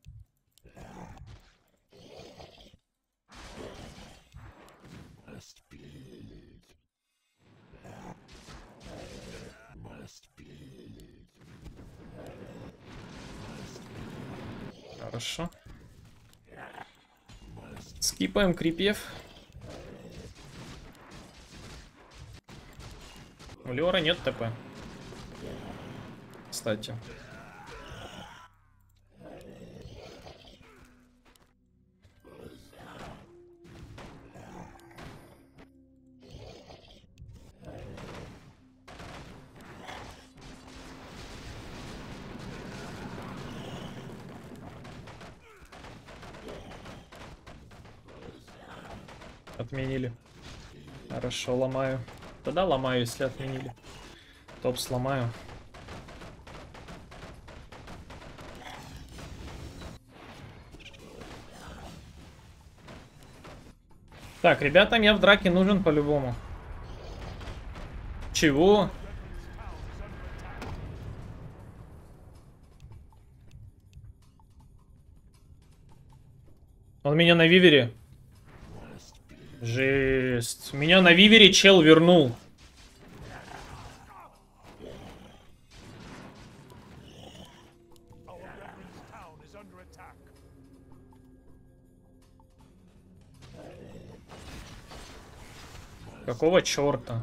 Хорошо. Скипаем крипев. У Леора нет ТП. Кстати. Отменили. Хорошо, ломаю. Тогда ломаю, если отменили. Топ сломаю. Так, ребятам я в драке нужен по-любому. Чего? Он меня на вивере. Жесть. Меня на вивере чел вернул. Какого черта?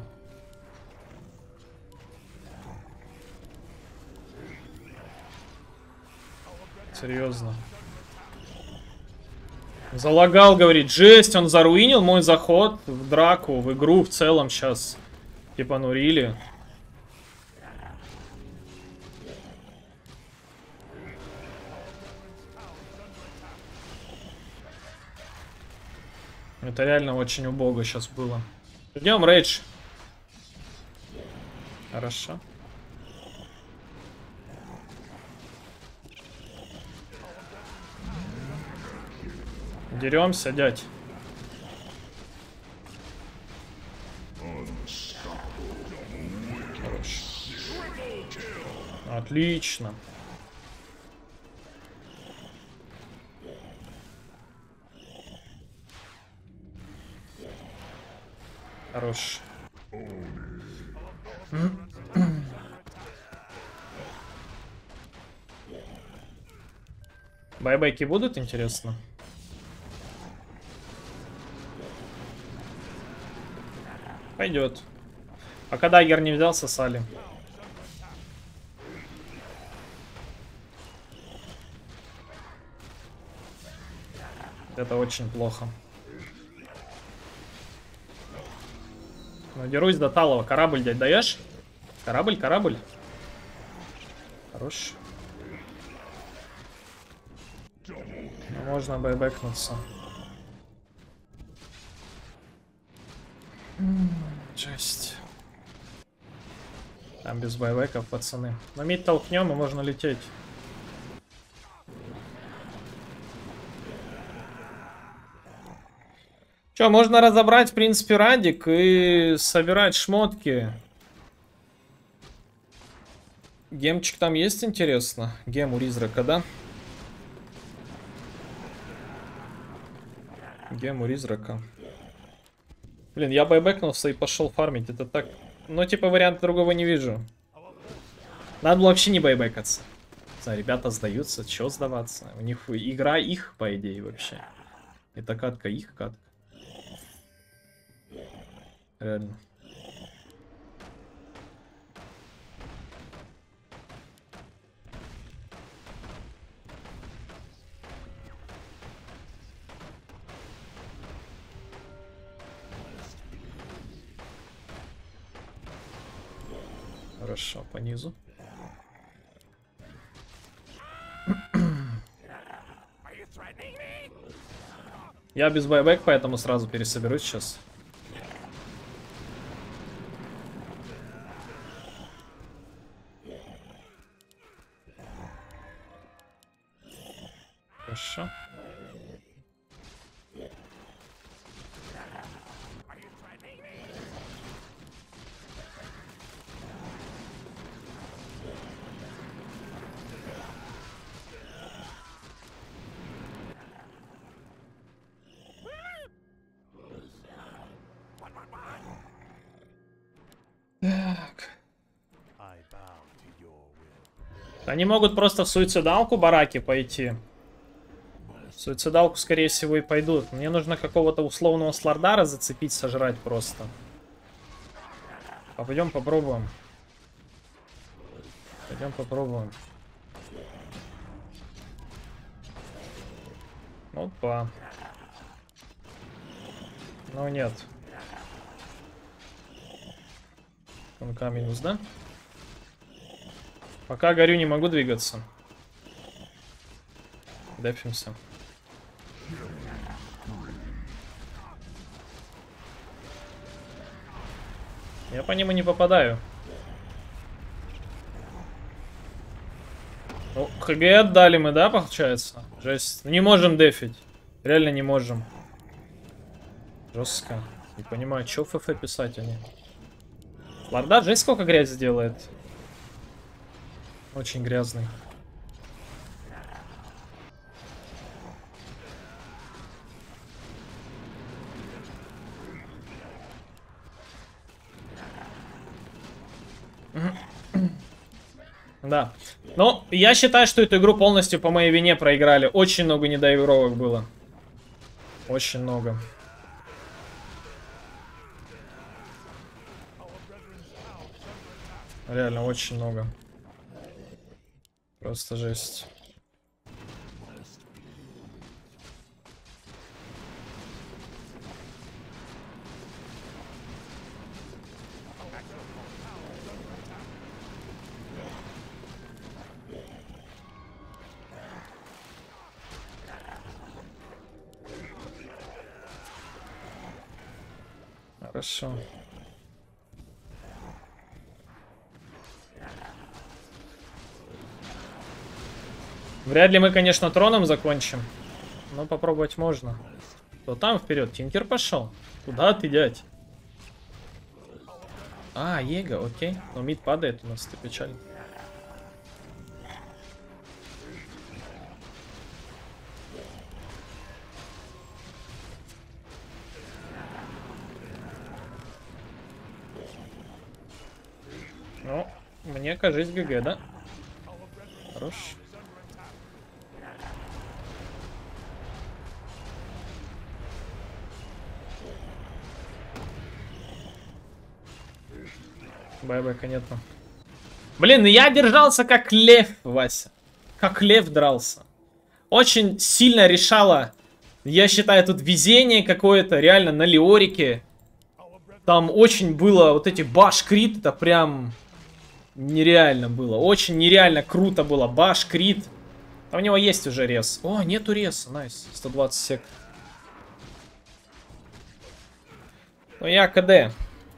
Серьезно. Залагал, говорит, жесть, он заруинил мой заход в драку, в игру в целом сейчас. Типа, ну рили. Это реально очень убого сейчас было. Ждем рейдж. Хорошо. Деремся, дядь. Хорош. Отлично. Хорош. Байбеки будут, интересно? Пойдет. А когда Дайгер не взял, сосали. Это очень плохо. Но дерусь до Талова. Корабль, дядь, даешь? Корабль, корабль. Хорош. Можно байбекнуться. Жесть. Там без байбеков, пацаны. Но мид толкнем, и можно лететь. Че, можно разобрать, в принципе, радик и собирать шмотки. Гемчик там есть, интересно? Гем у Ризрака, да? Гем у Ризрака. Блин, я байбекнулся и пошел фармить. Это так... Ну, типа, варианта другого не вижу. Надо было вообще не байбекаться. Ребята сдаются. Чё сдаваться? У них игра их, по идее, вообще. Это катка их, катка. Реально. Хорошо, по низу. Я без байбек, поэтому сразу пересоберусь сейчас. Хорошо. Так. Они могут просто в суицидалку бараки пойти. В суицидалку, скорее всего, и пойдут. Мне нужно какого-то условного слардара зацепить, сожрать просто. Пойдем попробуем. Пойдем попробуем. Опа. Ну нет. МК минус, да? Пока горю, не могу двигаться. Дефимся. Я по нему не попадаю. Ну, ХГ отдали мы, да, получается? Жесть. Не можем дефить. Реально не можем. Жестко. Не понимаю, что в ФФ писать они. Лорда, жесть, сколько грязи делает. Очень грязный. Да. Но я считаю, что эту игру полностью по моей вине проиграли. Очень много недоигровок было. Очень много. Реально, очень много. Просто жесть. Хорошо. Вряд ли мы, конечно, троном закончим. Но попробовать можно. То там вперед. Тинкер пошел. Куда ты, дядь? А, Его, окей. Но мид падает у нас, это печально. Ну, мне кажется, ГГ, да? Хорош. Байбека нету. Блин, я держался как лев, Вася. Как лев дрался. Очень сильно решало, я считаю, тут везение какое-то, реально, на Леорике. Там очень было, вот эти баш-крит, это прям нереально было. Очень нереально круто было. Баш-крит. А у него есть уже рез. О, нету реса, найс. 120 сек. Ну я КД.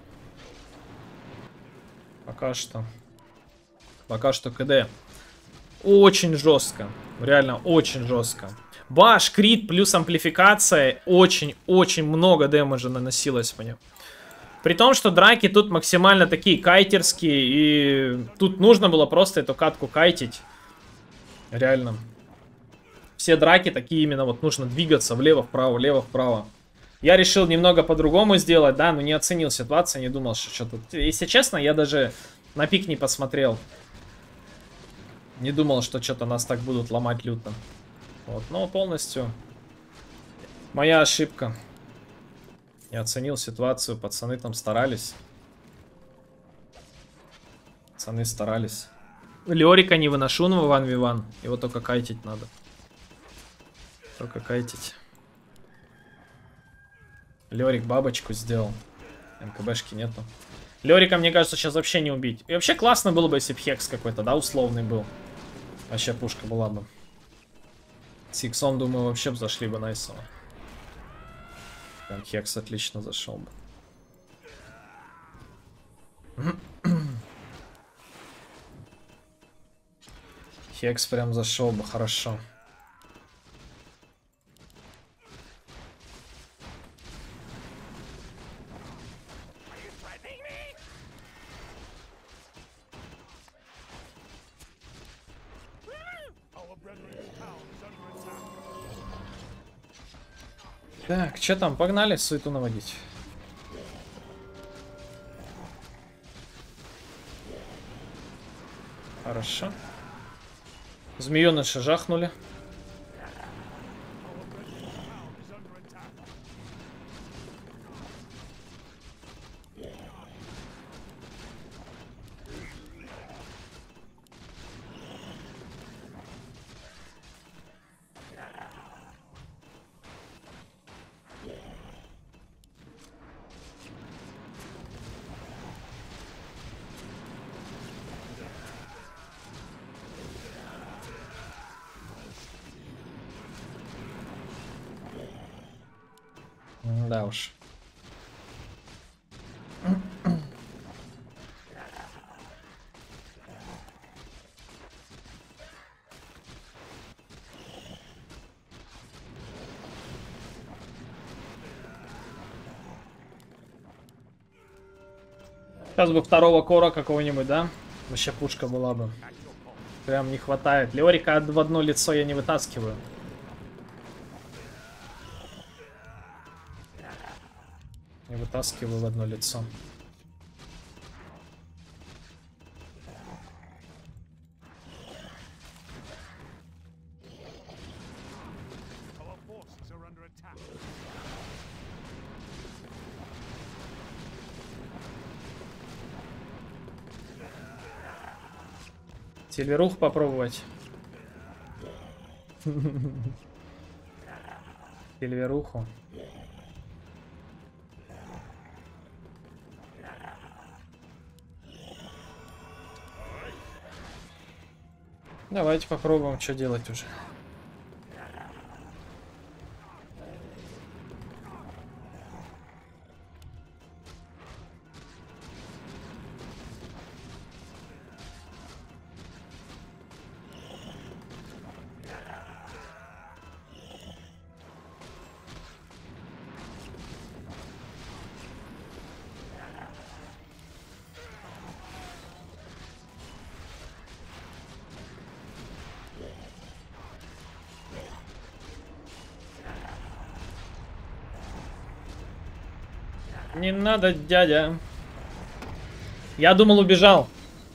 Пока что. Пока что КД. Очень жестко. Реально очень жестко. Баш, крит плюс амплификация. Очень-очень много дэмэджа наносилось по нему. При том, что драки тут максимально такие кайтерские. И тут нужно было просто эту катку кайтить. Реально. Все драки такие именно вот нужно двигаться влево-вправо, влево-вправо. Я решил немного по-другому сделать, да, но не оценил ситуацию, не думал, что тут... Если честно, я даже на пик не посмотрел. Не думал, что что-то нас так будут ломать люто. Вот, но полностью моя ошибка. Я оценил ситуацию, пацаны там старались. Пацаны старались. Леорика не выношу на 1v1, его только кайтить надо. Только кайтить. Лерик бабочку сделал. МКБшки нету. Лерика, мне кажется, сейчас вообще не убить. И вообще классно было бы, если бы Хекс какой-то, да, условный был. Вообще пушка была бы. С Иксом, думаю, вообще бы зашли бы найсово. Там Хекс отлично зашел бы. Хекс прям зашел бы хорошо. Так, что там? Погнали суету наводить. Хорошо. Змеёныши жахнули. Да уж. Сейчас бы второго кора какого-нибудь, да? Вообще пушка была бы. Прям не хватает. Леорика в одно лицо я не вытаскиваю. Не вытаскиваю в одно лицо. Сильверух попробовать. Сильверуху. Давайте попробуем, что делать уже. Не надо, дядя. Я думал, убежал.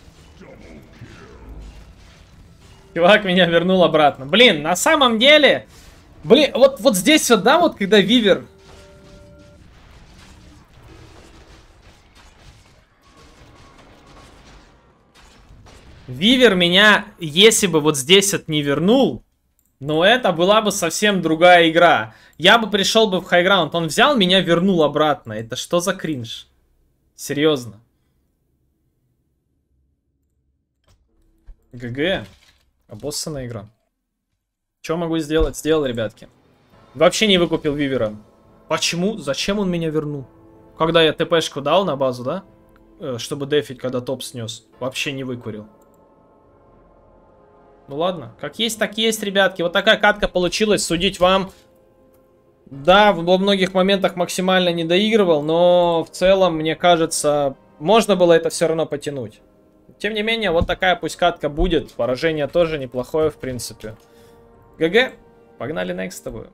Чувак меня вернул обратно. Блин, на самом деле... Блин, вот здесь вот, да, вот когда Вивер... Вивер меня, если бы вот здесь вот не вернул, но это была бы совсем другая игра. Я бы пришел бы в хайграунд, он взял меня, вернул обратно. Это что за кринж? Серьезно. ГГ. Обоссанная игра. Что могу сделать? Сделал, ребятки. Вообще не выкупил Вивера. Почему? Зачем он меня вернул? Когда я ТПшку дал на базу, да? Чтобы дефить, когда топ снес. Вообще не выкурил. Ну ладно. Как есть, так есть, ребятки. Вот такая катка получилась. Судить вам. Да, во многих моментах максимально не доигрывал. Но в целом, мне кажется, можно было это все равно потянуть. Тем не менее, вот такая пусть катка будет. Поражение тоже неплохое, в принципе. ГГ. Погнали некстовую.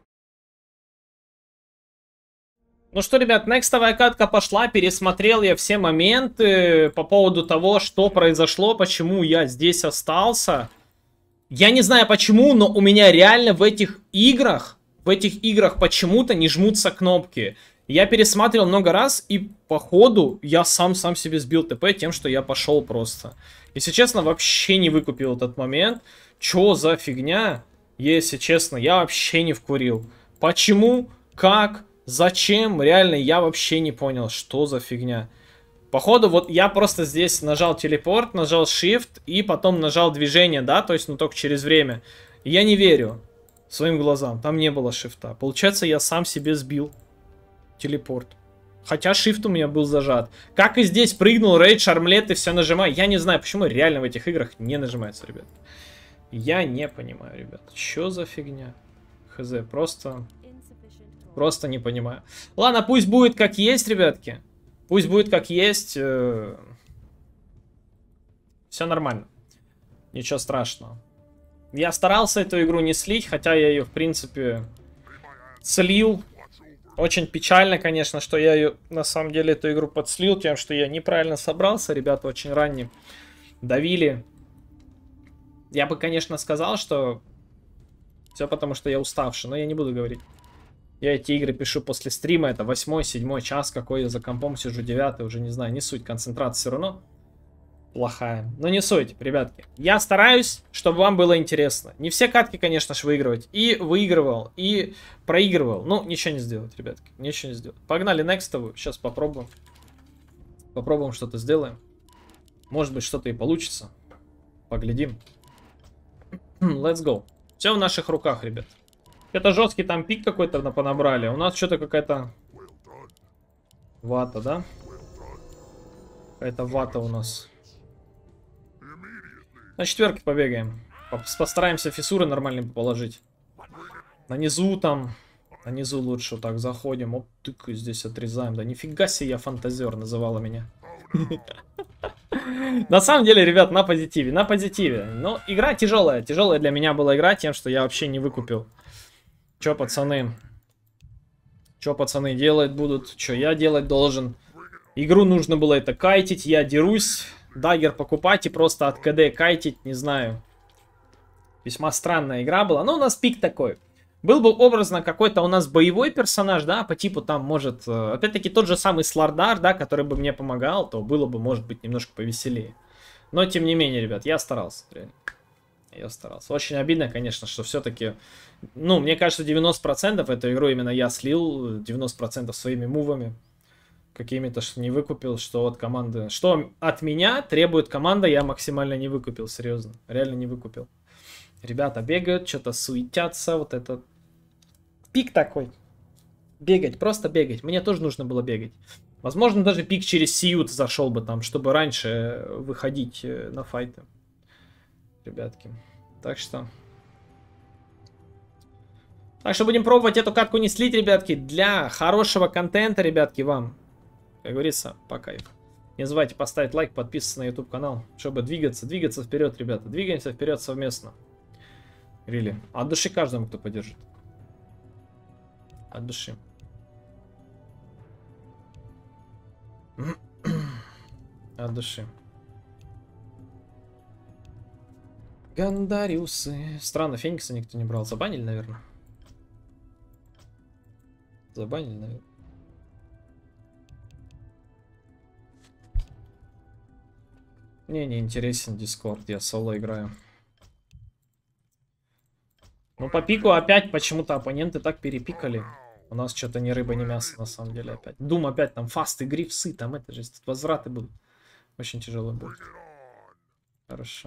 Ну что, ребят, некстовая катка пошла. Пересмотрел я все моменты по поводу того, что произошло, почему я здесь остался. Я не знаю почему, но у меня реально в этих играх почему-то не жмутся кнопки. Я пересматривал много раз, и по ходу я сам себе сбил ТП тем, что я пошел просто. Если честно, вообще не выкупил этот момент. Чё за фигня? Если честно, я вообще не вкурил. Почему? Как? Зачем? Реально, я вообще не понял, что за фигня. Походу, вот я просто здесь нажал телепорт, нажал Shift и потом нажал движение, да, то есть, ну, только через время. Я не верю своим глазам, там не было шифта. Получается, я сам себе сбил телепорт. Хотя Shift у меня был зажат. Как и здесь прыгнул, рейдж, армлет и все нажимаю. Я не знаю, почему реально в этих играх не нажимается, ребят. Я не понимаю, ребят. Что за фигня? Хз, просто не понимаю. Ладно, пусть будет как есть, ребятки. Пусть будет как есть. Все нормально. Ничего страшного. Я старался эту игру не слить, хотя я ее, в принципе, слил. Очень печально, конечно, что я ее, на самом деле, эту игру подслил, тем, что я неправильно собрался. Ребята очень ранне давили. Я бы, конечно, сказал, что все потому, что я уставший, но я не буду говорить. Я эти игры пишу после стрима, это 8-7 час, какой я за компом сижу, 9, уже не знаю, не суть, концентрация все равно плохая. Но не суть, ребятки. Я стараюсь, чтобы вам было интересно. Не все катки, конечно же, выигрывать. И выигрывал, и проигрывал. Ну, ничего не сделать, ребятки, ничего не сделать. Погнали некстовую, сейчас попробуем. Попробуем что-то сделаем. Может быть, что-то и получится. Поглядим. Let's go. Все в наших руках, ребят. Это жесткий там пик какой-то понабрали. У нас что-то какая-то вата, да? Какая-то вата у нас. На четверке побегаем. Постараемся фиссуры нормально положить. На низу там. На низу лучше вот так заходим. Оп, тык, здесь отрезаем. Да нифига себе я фантазер, называла меня. На самом деле, ребят, на позитиве. На позитиве. Но игра тяжелая. Тяжелая для меня была игра тем, что я вообще не выкупил. Чё, пацаны? Чё, пацаны, делать будут? Чё я делать должен? Игру нужно было это кайтить. Я дерусь. Даггер покупать и просто от КД кайтить, не знаю. Весьма странная игра была. Но у нас пик такой. Был бы образно какой-то у нас боевой персонаж, да, по типу там, может, опять-таки тот же самый Слардар, да, который бы мне помогал, то было бы, может быть, немножко повеселее. Но, тем не менее, ребят, я старался, реально. Я старался. Очень обидно, конечно, что все-таки, ну, мне кажется, 90% эту игру именно я слил, 90% своими мувами. Какими-то, что не выкупил, что от команды... Что от меня требует команда, я максимально не выкупил, серьезно. Реально не выкупил. Ребята бегают, что-то суетятся, вот это... Пик такой. Бегать, просто бегать. Мне тоже нужно было бегать. Возможно, даже пик через сиют зашел бы там, чтобы раньше выходить на файты. Ребятки. Так что будем пробовать эту катку не слить, ребятки. Для хорошего контента, ребятки, вам, как говорится, по кайфу. Не забывайте поставить лайк, подписываться на YouTube канал, чтобы двигаться вперед, ребята. Двигаемся вперед совместно. Рили. От души каждому, кто поддержит. От души. От души. Гандариусы. Странно, Феникса никто не брал. Забанили, наверное. Забанили, наверное. Мне не интересен Дискорд, я соло играю. Ну, по пику опять почему-то оппоненты так перепикали. У нас что-то ни рыба, ни мясо, на самом деле, опять. Дум опять там фасты, грифсы, там это же, возвраты будут. Очень тяжело будет. Хорошо.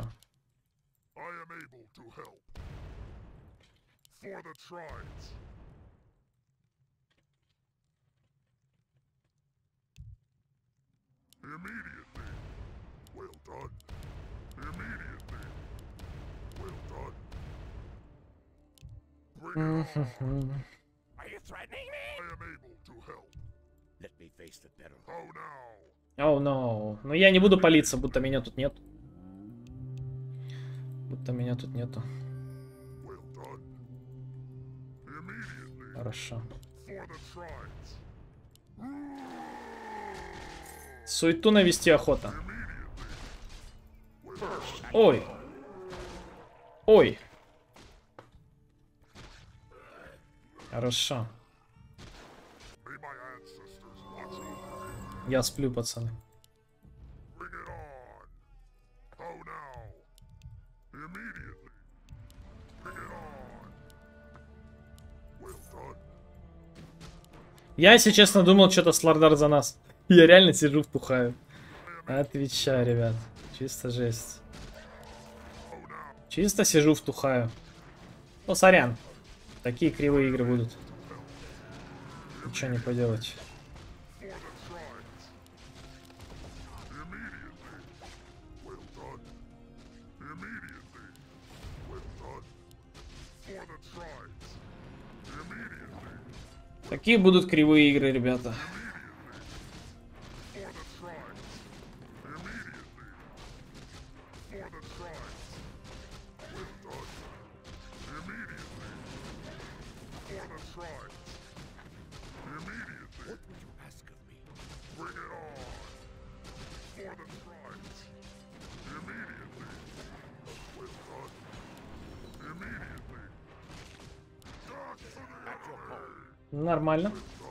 Оу, no. Но я не буду палиться, будто меня тут нет. Будто меня тут нету. Хорошо. Суету навести охота. Ой. Ой. Хорошо. Я сплю, пацаны. Я, если честно, думал, что-то Слардар за нас. Я реально сижу, втухаю. Отвечаю, ребят. Чисто жесть. Чисто сижу, втухаю. Ну, сорян. Такие кривые игры будут. Ничего не поделать. Такие будут кривые игры, ребята. Нормально.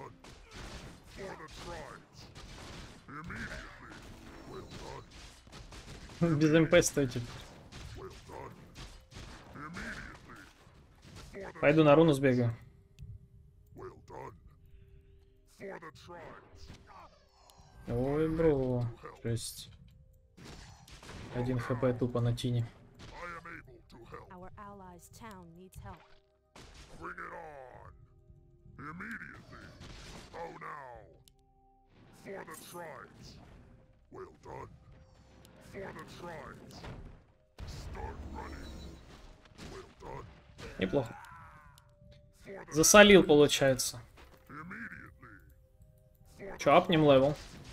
Без МП стойте. Пойду на руну сбегаю. Ой, бро. Жесть. 1 хп тупо на тине. Неплохо. Засолил, получается. Че, апнем левел?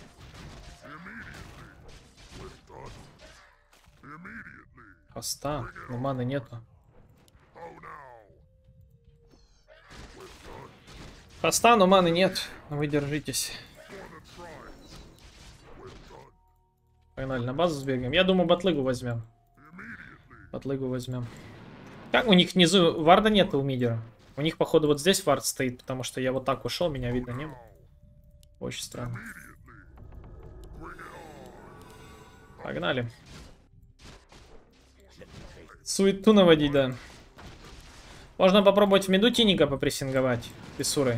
Хоста, но маны нету. Хоста, но маны нет. Вы держитесь. Погнали, на базу сбегаем. Я думаю, батлыгу возьмем. Батлыгу возьмем. Как у них внизу варда нет у мидера? У них, походу, вот здесь вард стоит, потому что я вот так ушел, меня видно не было. Очень странно. Погнали. Суету наводить, да. Можно попробовать в миду тиника попрессинговать. Писурой.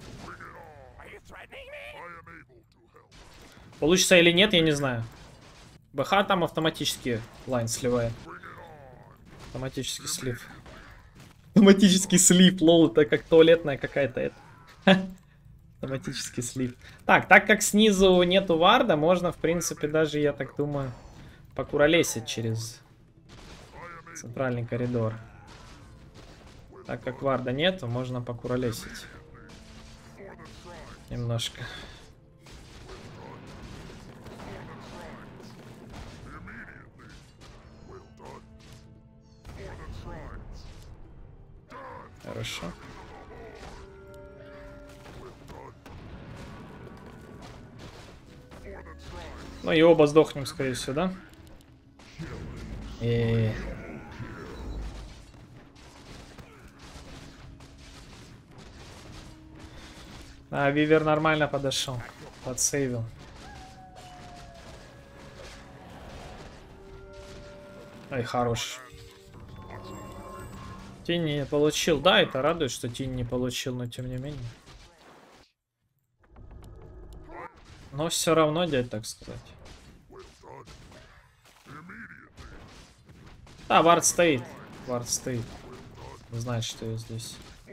Получится или нет, я не знаю. БХ там автоматически лайн сливает. Автоматический слив. Автоматический слив, лол, это как туалетная какая-то это. Автоматический слив. Так как снизу нету варда, можно, в принципе, даже, я так думаю, покуролесить через центральный коридор. Так как варда нету, можно покуролесить. Немножко. Хорошо. Ну и оба сдохнем, скорее всего, да? И... А, Вивер нормально подошел. Подсейвил. Ай, хорош. Тень не получил. Да, это радует, что Тень не получил, но тем не менее. Но все равно, дядь, так сказать. Да, вард стоит. Вард стоит. Знает, что я здесь.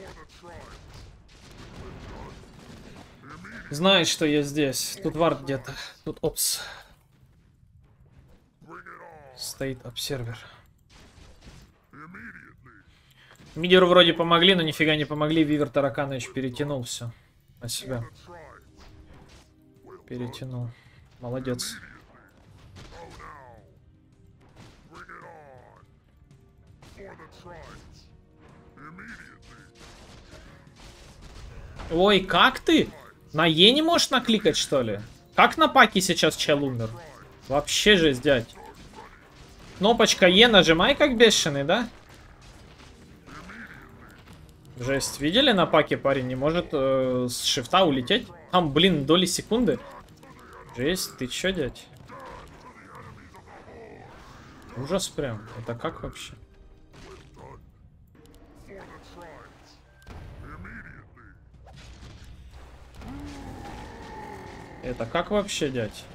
Знает, что я здесь. Тут вард где-то. Тут опс. Стоит обсервер. Мидеру вроде помогли, но нифига не помогли. Вивер Тараканович перетянул все на себя. Перетянул. Молодец. Ой, как ты? На Е не можешь накликать, что ли? Как на паке сейчас чел умер? Вообще жесть, дядь. Кнопочка Е нажимай как бешеный, да? Жесть. Видели, на паке парень не может с шифта улететь? Там, блин, доли секунды. Жесть, ты чё, дядь? Ужас прям. Это как вообще? Это как вообще, дядь?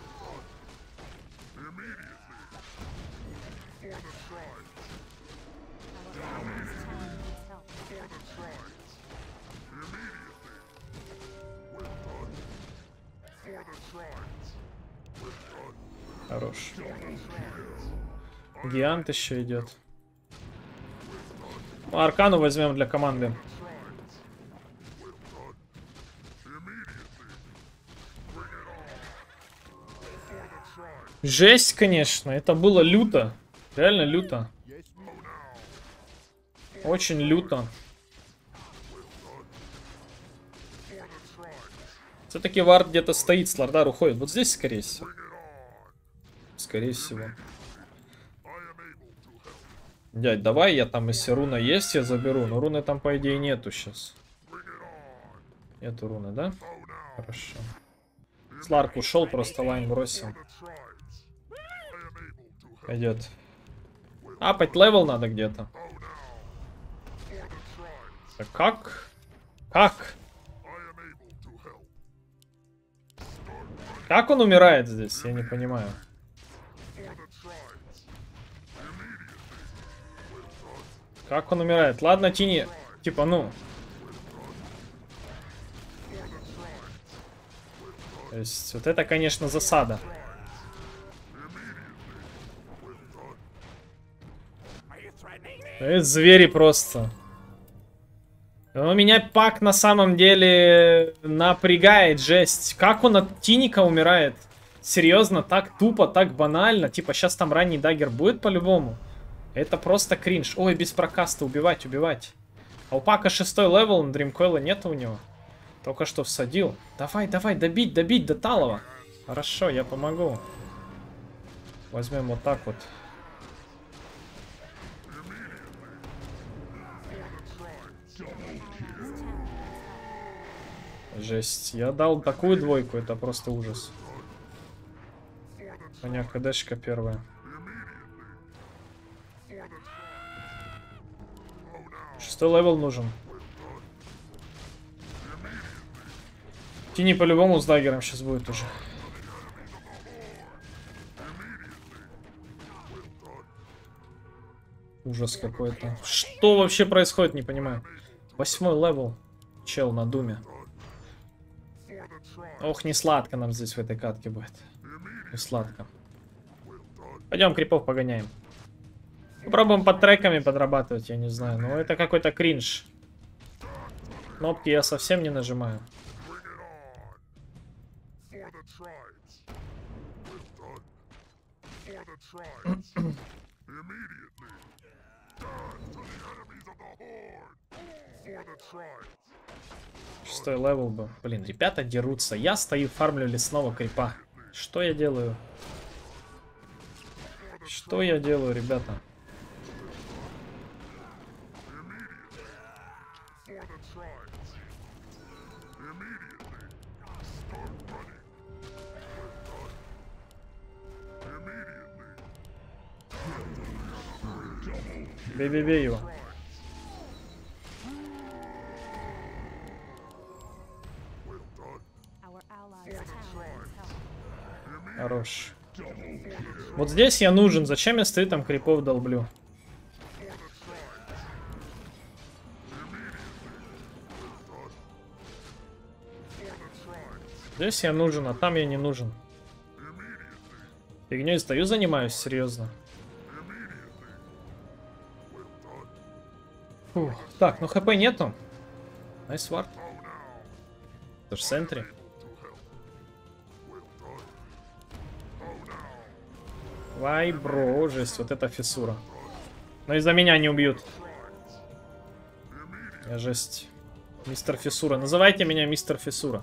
Хорош. Гиант еще идет. Аркану возьмем для команды. Жесть, конечно. Это было люто. Реально люто. Очень люто. Все-таки вард где-то стоит, Слардар уходит. Вот здесь, скорее всего. Скорее всего. Дядь, давай я там, если руна есть, я заберу. Но руны там, по идее, нету сейчас. Нету руны, да? Хорошо. Сларк ушел, просто лайн бросил. Пойдет. Апать левел надо где-то. Как? Как? Как он умирает здесь? Я не понимаю. Как он умирает? Ладно, Тини. Типа, ну. То есть, вот это, конечно, засада. Это звери просто. Но меня пак на самом деле напрягает, жесть. Как он от Тиника умирает? Серьезно, так тупо, так банально. Типа, сейчас там ранний даггер будет по-любому. Это просто кринж. Ой, без прокаста убивать, убивать. А у пака 6-й левел, на Дримкойла нет у него. Только что всадил. Давай, давай, добить, добить до Талова. Хорошо, я помогу. Возьмем вот так вот. Жесть. Я дал такую двойку, это просто ужас. У меня КДшка первая. 6-й левел нужен. Тини по-любому с даггером сейчас будет уже. Ужас какой-то. Что вообще происходит, не понимаю. 8-й левел. Чел на думе. Ох, не сладко нам здесь в этой катке будет. Не сладко. Пойдем крипов погоняем. Попробуем под треками подрабатывать, я не знаю. Но это какой-то кринж. Кнопки я совсем не нажимаю. Шестой левел бы. Блин, ребята дерутся. Я стою, фармлю лесного крипа. Что я делаю? Что я делаю, ребята? Бей его. Хорош. Вот здесь я нужен. Зачем я стою там крипов долблю? Здесь я нужен, а там я не нужен. Фигней стою, занимаюсь, серьезно. Фух. Так, ну хп нету. Найс вард. Это ж в центре. Вай, бро, жесть, вот это фиссура. Но из-за меня не убьют. Я жесть. Мистер Фиссура. Называйте меня мистер Фиссура.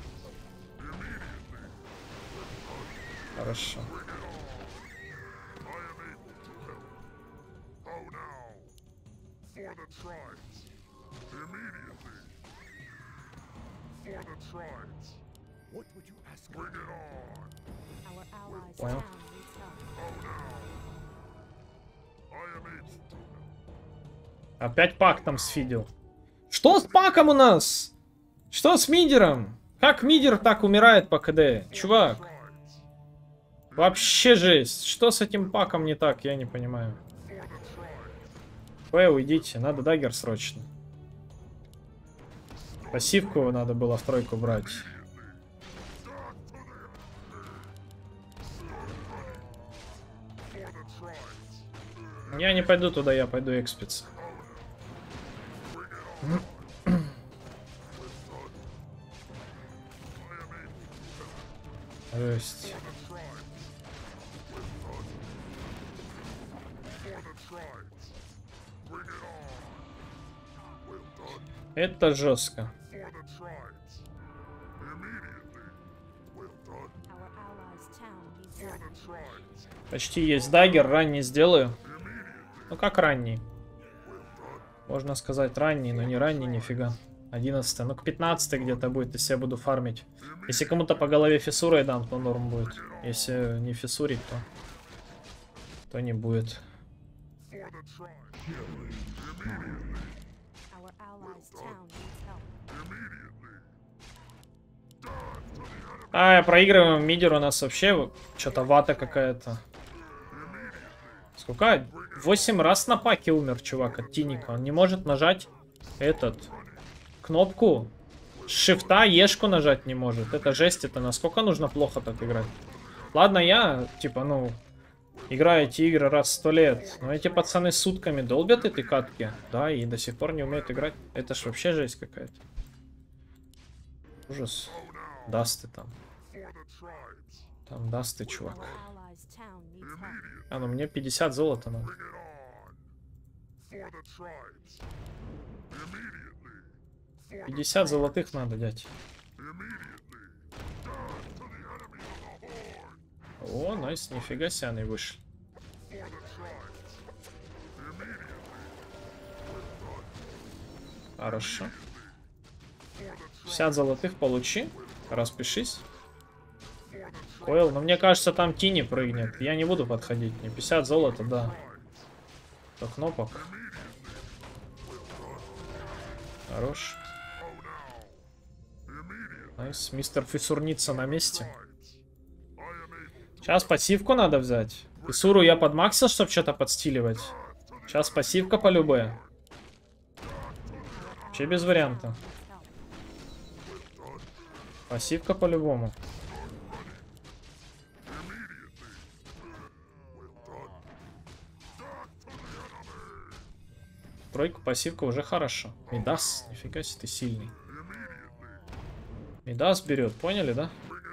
Хорошо. Понял. Опять пак там сфидел. Что с паком у нас? Что с мидером? Как мидер так умирает по КД? Чувак. Вообще жесть. Что с этим паком не так, я не понимаю. Уйдите. Надо даггер срочно. Пассивку надо было в тройку брать. Я не пойду туда, я пойду экспиться. Жесть. Это жестко. Почти есть даггер, ранний сделаю. Ну как ранний? Можно сказать ранний, но не ранний, нифига. 11, ну к 15 где-то будет, если я буду фармить. Если кому-то по голове фиссурой дам, то норм будет. Если не фиссурить, то не будет. А, проигрываем мидер, у нас вообще что-то вата какая-то. Сколько? 8 раз на паке умер, чувак, от Тиника. Он не может нажать кнопку шифта, ешку нажать не может. Это жесть, это насколько нужно плохо так играть. Ладно, я, типа, ну, играю эти игры раз в 100 лет. Но эти пацаны сутками долбят этой катки. Да, и до сих пор не умеют играть. Это ж вообще жесть какая-то. Ужас. Дасты там. Там дасты, чувак. А, ну мне 50 золота надо. 50 золотых надо, дядь. О, найс, нифига себе они вышли. Хорошо. 50 золотых получи. Распишись. Койл, но мне кажется, там Тини прыгнет. Я не буду подходить. Не 50 золота, да. 100 кнопок. Хорош. Найс. Мистер Фиссурница на месте. Сейчас пассивку надо взять. Фиссуру я подмаксил, чтобы что-то подстиливать. Сейчас пассивка по-любому. Вообще без варианта. Пассивка по-любому. Тройку, пассивка уже хорошо. Мидас, нифига себе, ты сильный. Мидас берет, поняли, да?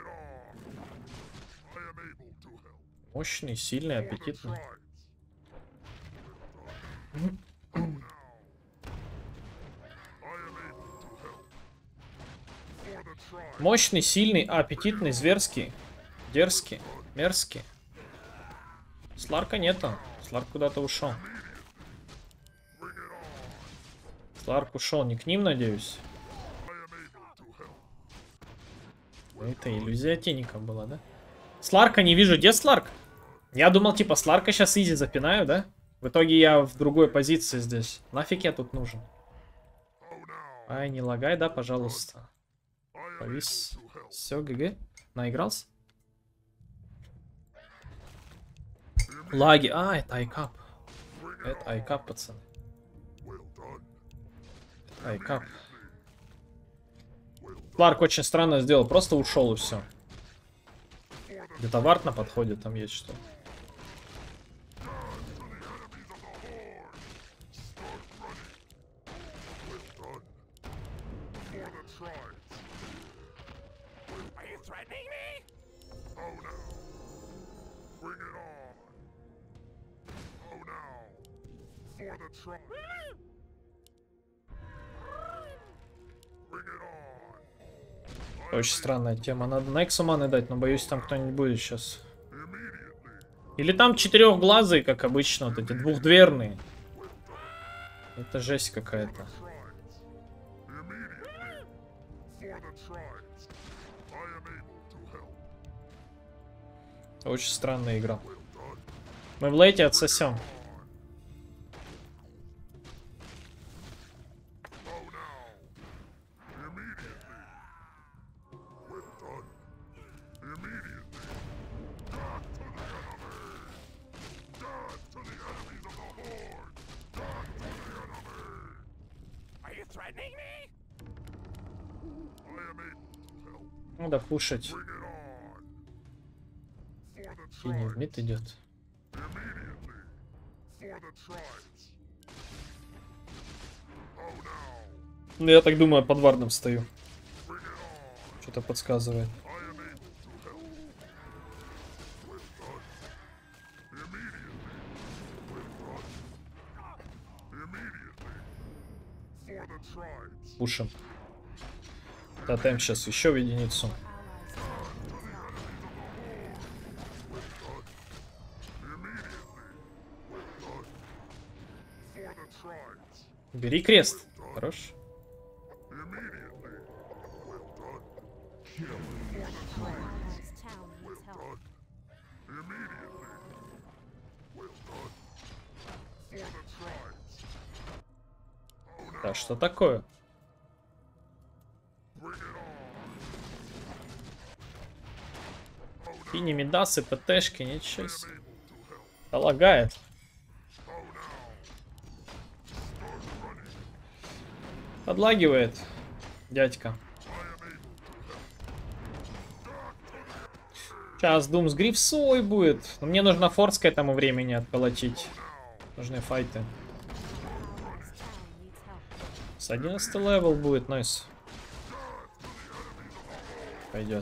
Мощный, сильный, аппетитный. Мощный, сильный, аппетитный, зверский. Дерзкий, мерзкий. Сларка нету. Сларк куда-то ушел. Сларк ушел, не к ним, надеюсь. Это иллюзия тенника была, да? Сларка не вижу. Где Сларк? Я думал, типа, Сларка сейчас изи запинаю, да? В итоге я в другой позиции здесь. Нафиг я тут нужен? Ай, не лагай, да, пожалуйста. Повис. Все, ГГ. Наигрался? Лаги. А, это айкап. Это айкап, пацаны. Айкап. Сларк очень странно сделал. Просто ушел и все. Где-то вард на подходе там есть что. Очень странная тема. Надо Нексу маны дать, но боюсь, там кто-нибудь будет сейчас. Или там четырехглазые, как обычно, вот эти двухдверные. Это жесть какая-то. Очень странная игра. Мы в лейте отсосем. Надо пушить. Синий в мид идет. Ну, я так думаю, под вардом стою. Что-то подсказывает. Пушим. Тотем сейчас еще в единицу. Бери крест. Хорош. Да, что такое? Синие мидасы, ПТшки, ничего себе. Да лагает. Подлагивает дядька. Сейчас Дум с грифсой будет. Но мне нужно форс к этому времени отколотить. Нужны файты. С 11 левел будет, найс. Пойдет.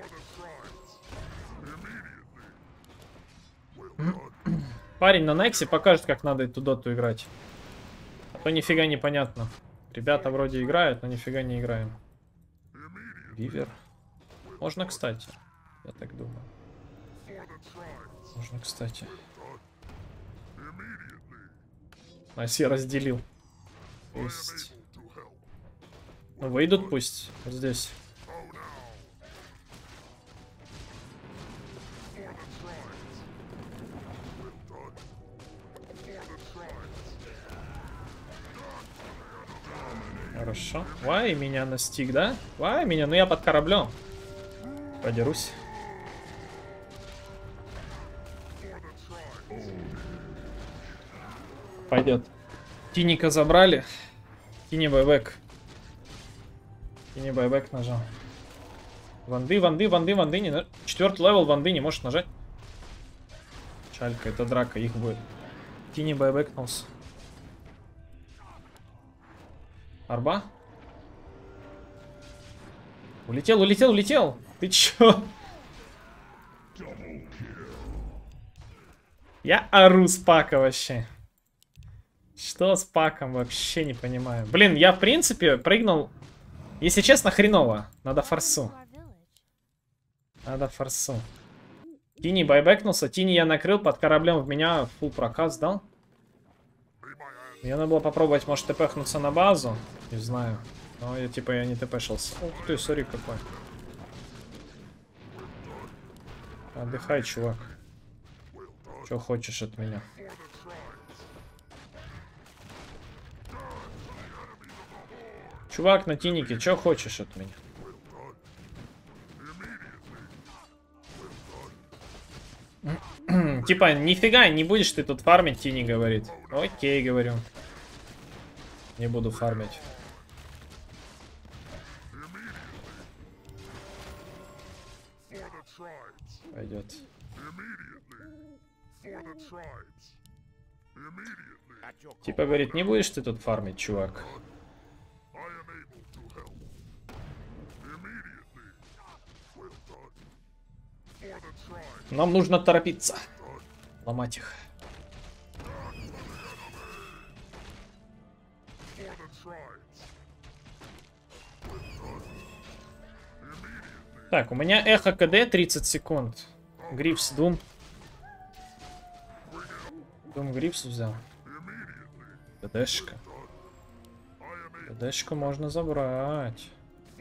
Парень на Нексе покажет, как надо эту доту играть. А то нифига не понятно. Ребята вроде играют, но нифига не играем. Вивер. Можно, кстати. Я так думаю. Можно, кстати. Найс, я разделил. Есть. Ну, выйдут пусть. Вот здесь. Хорошо. Вай, меня настиг, да? Вай, меня, ну я под кораблем. Подерусь. Пойдет. Тиника забрали. Тини байбек. Тини байбек нажал. Ванды, ванды, ванды, ванды не... Четвертый левел ванды не может нажать. Чалька, это драка, их будет. Тини байбекнулся. Арба? Улетел, улетел, улетел! Ты чё? Я ору с пака вообще. Что с паком? Вообще не понимаю. Блин, я в принципе прыгнул. Если честно, хреново. Надо форсу. Надо форсу. Тини байбекнулся. Тини я накрыл, под кораблем в меня фул прокат сдал. Мне надо было попробовать, может, тпхнуться на базу. Не знаю. Но я типа я не тпшился. Ух ты, сори какой. Отдыхай, чувак. Что хочешь от меня? Чувак на тинике, что хочешь от меня? Типа, нифига, не будешь ты тут фармить, Тини говорит. Окей, говорю. Не буду фармить. Пойдет. Типа, говорит, не будешь ты тут фармить, чувак. Нам нужно торопиться. Ломать их. Так, у меня эхо КД 30 секунд. Грифс, Дум. Дум Грифс взял. ДДшка. ДДшку можно забрать.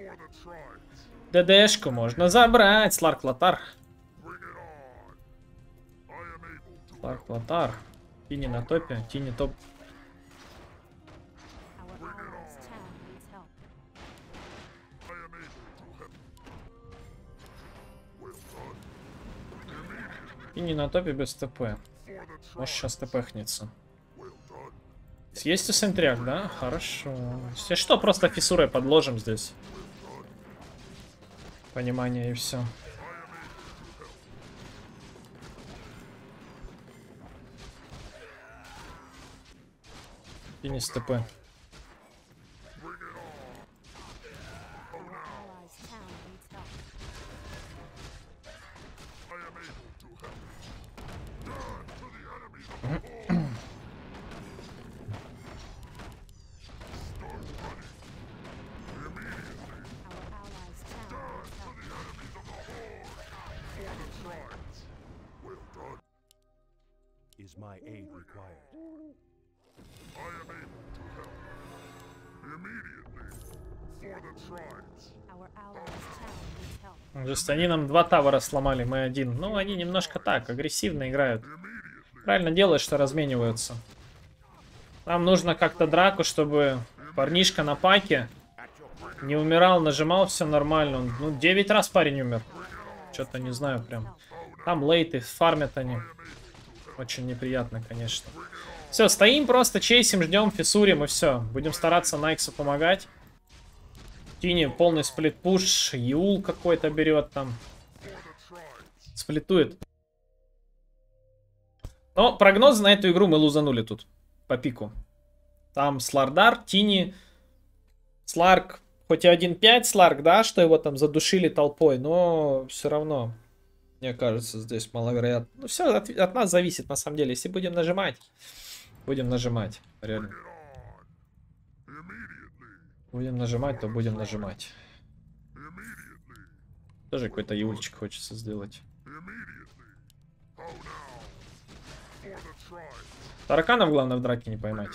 ДДшку можно забрать. Сларк Лотар. Сларк Лотар. Тини на топе. Тини топ. Тини на топе без ТП. Может сейчас ТПхнется. Есть у сентряк, да? Хорошо. Если что, просто фиссурой подложим здесь. Понимание и все. И не с ТП. My aid required. I am able to help. Immediately. For the tribes. Our allies' town needs help. То есть они нам 2 тавера сломали, мы 1. Ну, они немножко так, агрессивно играют. Правильно делают, что размениваются. Нам нужно как-то драку, чтобы парнишка на паке не умирал, нажимал, все нормально. Ну, 9 раз парень умер. Что-то не знаю прям. Там лейты, фармят они. Очень неприятно, конечно. Все, стоим просто, чейсим, ждем, фиссурим и все. Будем стараться Найксу помогать. Тини полный сплит-пуш. Юл какой-то берет там. Сплитует. Но прогноз на эту игру мы лузанули тут. По пику. Там Слардар, Тини, Сларк. Хоть и 1.5 Сларк, да, что его там задушили толпой, но все равно... Мне кажется, здесь маловероятно. Ну, все от нас зависит, на самом деле. Если будем нажимать, реально. Будем нажимать, то будем нажимать. Тоже какой-то юльчик хочется сделать. Тараканов, главное, в драке не поймать.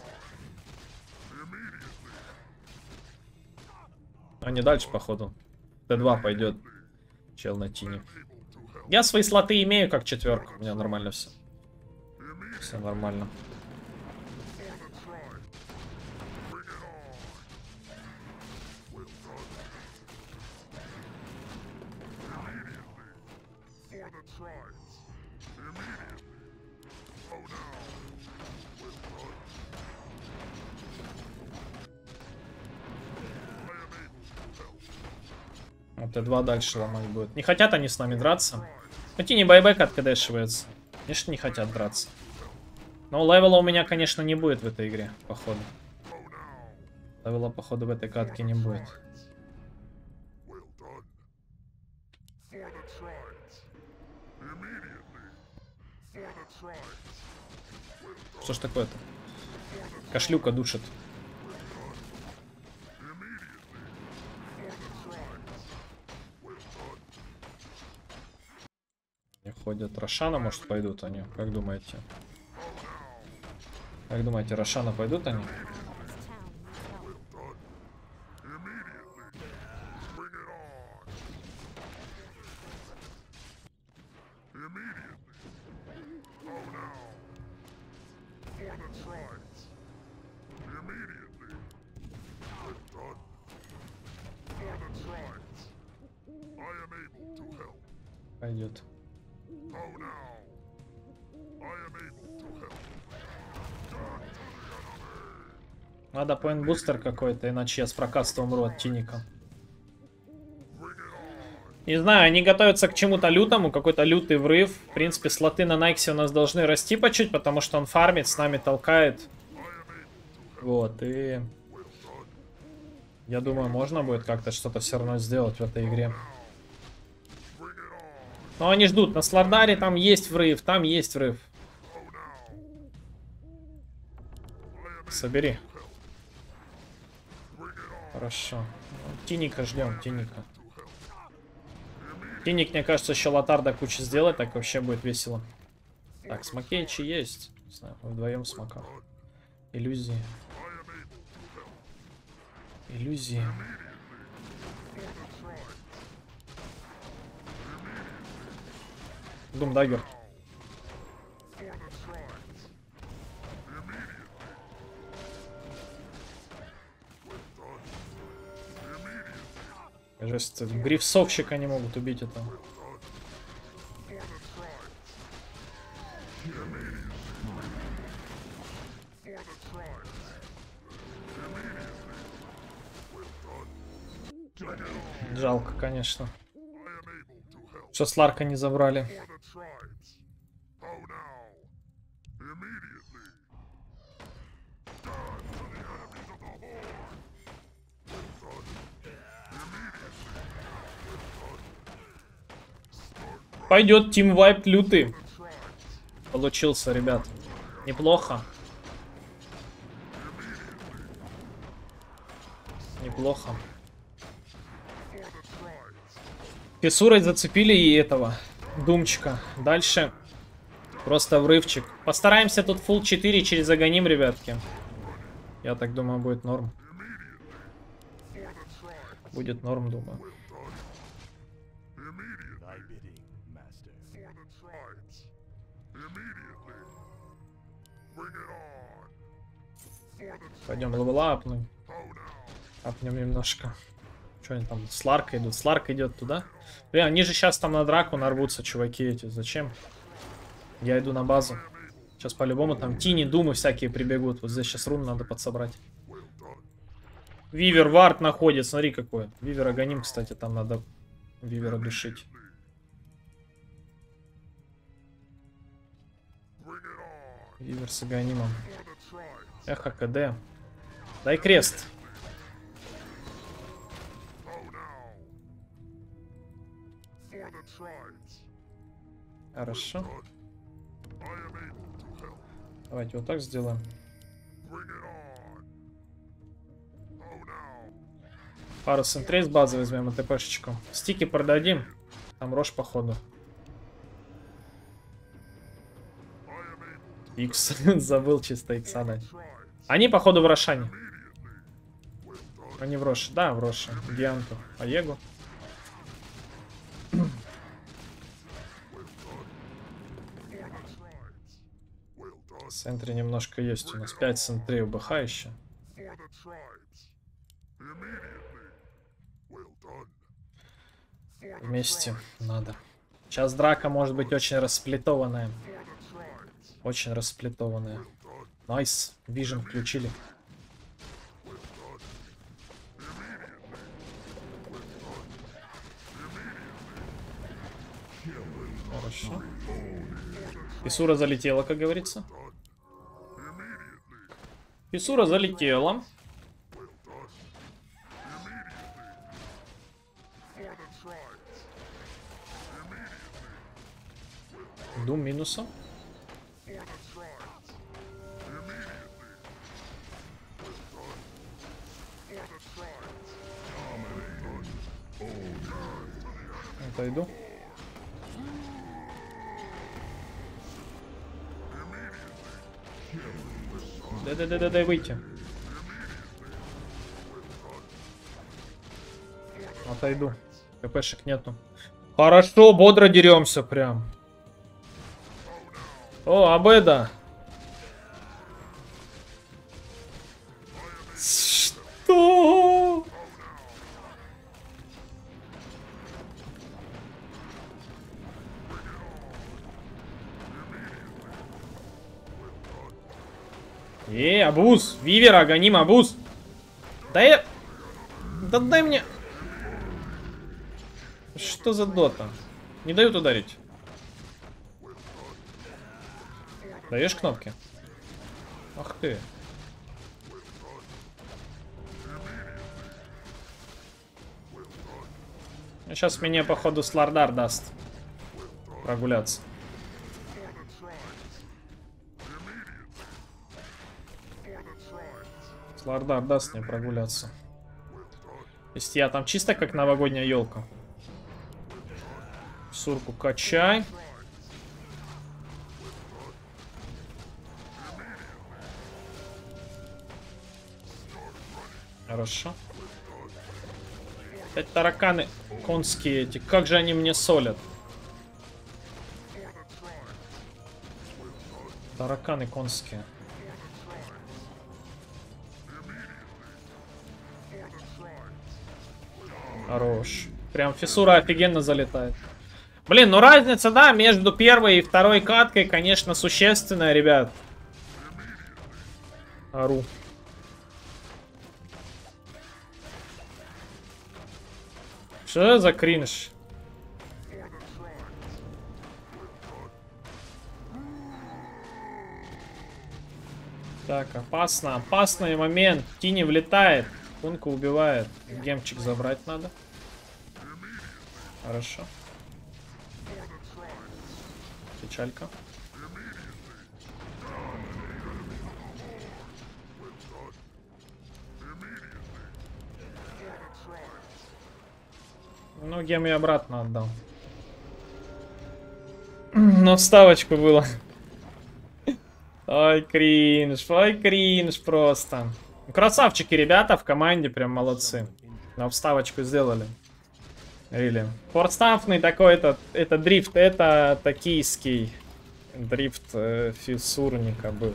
А не дальше, походу. Т2 пойдет. Чел на Тини. Я свои слоты имею как четверку. У меня нормально все. Все нормально. Вот Т2 дальше ломать будет. Не хотят они с нами драться. Но Тини байбек откадешивается. Конечно, не хотят драться. Но левела у меня, конечно, не будет в этой игре, походу. Левела, походу, в этой катке не будет. Что ж такое-то? Кашлюка душит. ходят. Рошана, может, пойдут они? Как думаете? Как думаете, Рошана пойдут они? Пойдет. Надо поинт-бустер какой-то, иначе я с прокаста умру от тиника. Не знаю, они готовятся к чему-то лютому, какой-то лютый врыв. В принципе, слоты на Найксе у нас должны расти по чуть, потому что он фармит, с нами толкает. Вот, и... Я думаю, можно будет как-то что-то все равно сделать в этой игре. Но они ждут. На Слардаре там есть врыв, там есть врыв. Собери. Хорошо. Тиника ждем, Тиника. Тиник, мне кажется, еще лотарда кучу сделать, так вообще будет весело. Так, смокейчи есть. Не знаю, мы вдвоем в смоках. Иллюзии. Иллюзии. Думдаггер. Жесть, грифсовщика не могут убить это. Жалко, конечно. Что Сларка не забрали. Пойдет тимвайп лютый. Получился, ребят. Неплохо. Неплохо. Фисурой зацепили и этого. Думчика. Дальше просто врывчик. Постараемся тут фулл 4 через загоним, ребятки. Я так думаю, будет норм. Будет норм, думаю. Пойдем левела апнем. Апнем немножко. Что они там? Сларк идут. Сларк идет туда. Блин, они же сейчас там на драку нарвутся, чуваки эти. Зачем? Я иду на базу. Сейчас по-любому там тини, думы всякие прибегут. Вот здесь сейчас рун надо подсобрать. Вивер вард находит. Смотри какой. Вивера гоним, кстати. Там надо Вивера душить. Вивер с аганимом. Эхо КД. Дай крест. Хорошо. Давайте вот так сделаем. Пару сентрей с базы возьмем и ТПшечку. Стики продадим. Там рожь походу. Икс. Забыл чисто икса дать. Они походу в Рошане. Они в Роше. Да, в Роше. Гианту. Аегу. В центре немножко есть у нас. 5 центрей у БХ еще. Вместе надо. Сейчас драка может быть очень расплетованная. Очень расплетованная. Найс. Вижен включили. Хорошо. Фисура залетела, как говорится. Фисура залетела. Дум минуса. Отойду. Дай выйти. Отойду. КПшек нету. Хорошо, бодро деремся прям. О, Абеда. Что? Абуз. Вивера, гоним, Абуз. Да дай мне. Что за дота? Не дают ударить. Даешь кнопки? Ах ты. Сейчас мне, походу, Слардар даст прогуляться. Слардар даст мне прогуляться. То есть я там чисто как новогодняя елка. Сурку качай. Хорошо. Опять тараканы конские эти. Как же они мне солят? Тараканы конские. Хорош. Прям фиссура офигенно залетает. Блин, ну разница, да, между первой и второй каткой, конечно, существенная, ребят. Ору. Что за кринж? Так, опасно, опасный момент. Тини влетает, Кунка убивает. Гемчик забрать надо. Хорошо. Печалька. Ну, гем я обратно отдал. Но вставочку было. Ой, кринж просто. Красавчики, ребята, в команде прям молодцы. На вставочку сделали. Really. Форстафный такой, это дрифт, это токийский дрифт фиссурника был.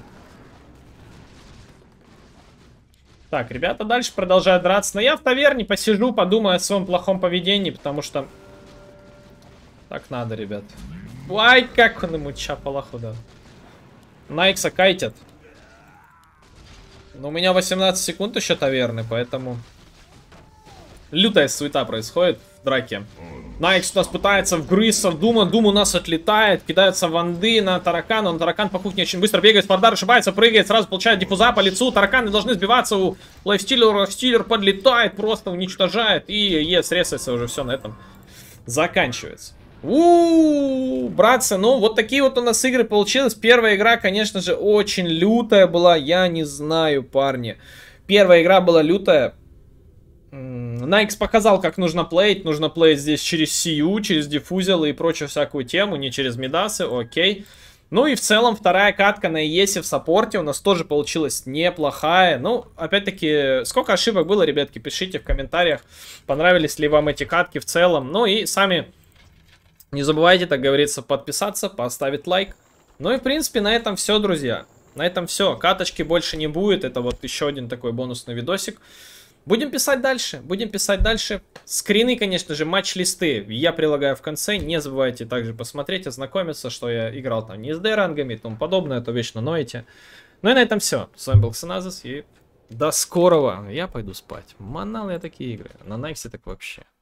Так, ребята дальше продолжают драться. Но я в таверне посижу, подумаю о своем плохом поведении, потому что так надо, ребят. Ай, как он ему чапалаху дал. Найкса кайтят. Но у меня 18 секунд еще таверны, поэтому лютая суета происходит в драке. Найкс у нас пытается вгрызться в Дума. Дум у нас отлетает. Кидаются ванды на таракана. Но таракан по кухне очень быстро бегает. Спардар ошибается, прыгает. Сразу получает диффуза по лицу. Тараканы должны сбиваться у лайфстиллера. Стиллер подлетает, просто уничтожает. И срезается уже, все на этом заканчивается. Братцы, ну вот такие вот у нас игры получилось. Первая игра, конечно же, очень лютая была. Я не знаю, парни. Первая игра была лютая. Найкс показал, как нужно плеить. Нужно плеить здесь через CU, через диффузилы и прочую всякую тему, не через мидасы, окей. Ну и в целом вторая катка на ES в саппорте у нас тоже получилась неплохая. Ну, опять-таки, сколько ошибок было, ребятки, пишите в комментариях, понравились ли вам эти катки в целом. Ну и сами не забывайте, так говорится, подписаться, поставить лайк. Ну и в принципе на этом все, друзья. На этом все. Каточки больше не будет. Это вот еще один такой бонусный видосик. Будем писать дальше, будем писать дальше. Скрины, конечно же, матч-листы я прилагаю в конце. Не забывайте также посмотреть, ознакомиться, что я играл там не с D-рангами и тому подобное, а то вечно ноете. Ну и на этом все. С вами был Xenazis и до скорого. Я пойду спать. Манал я такие игры. На Найксе так вообще.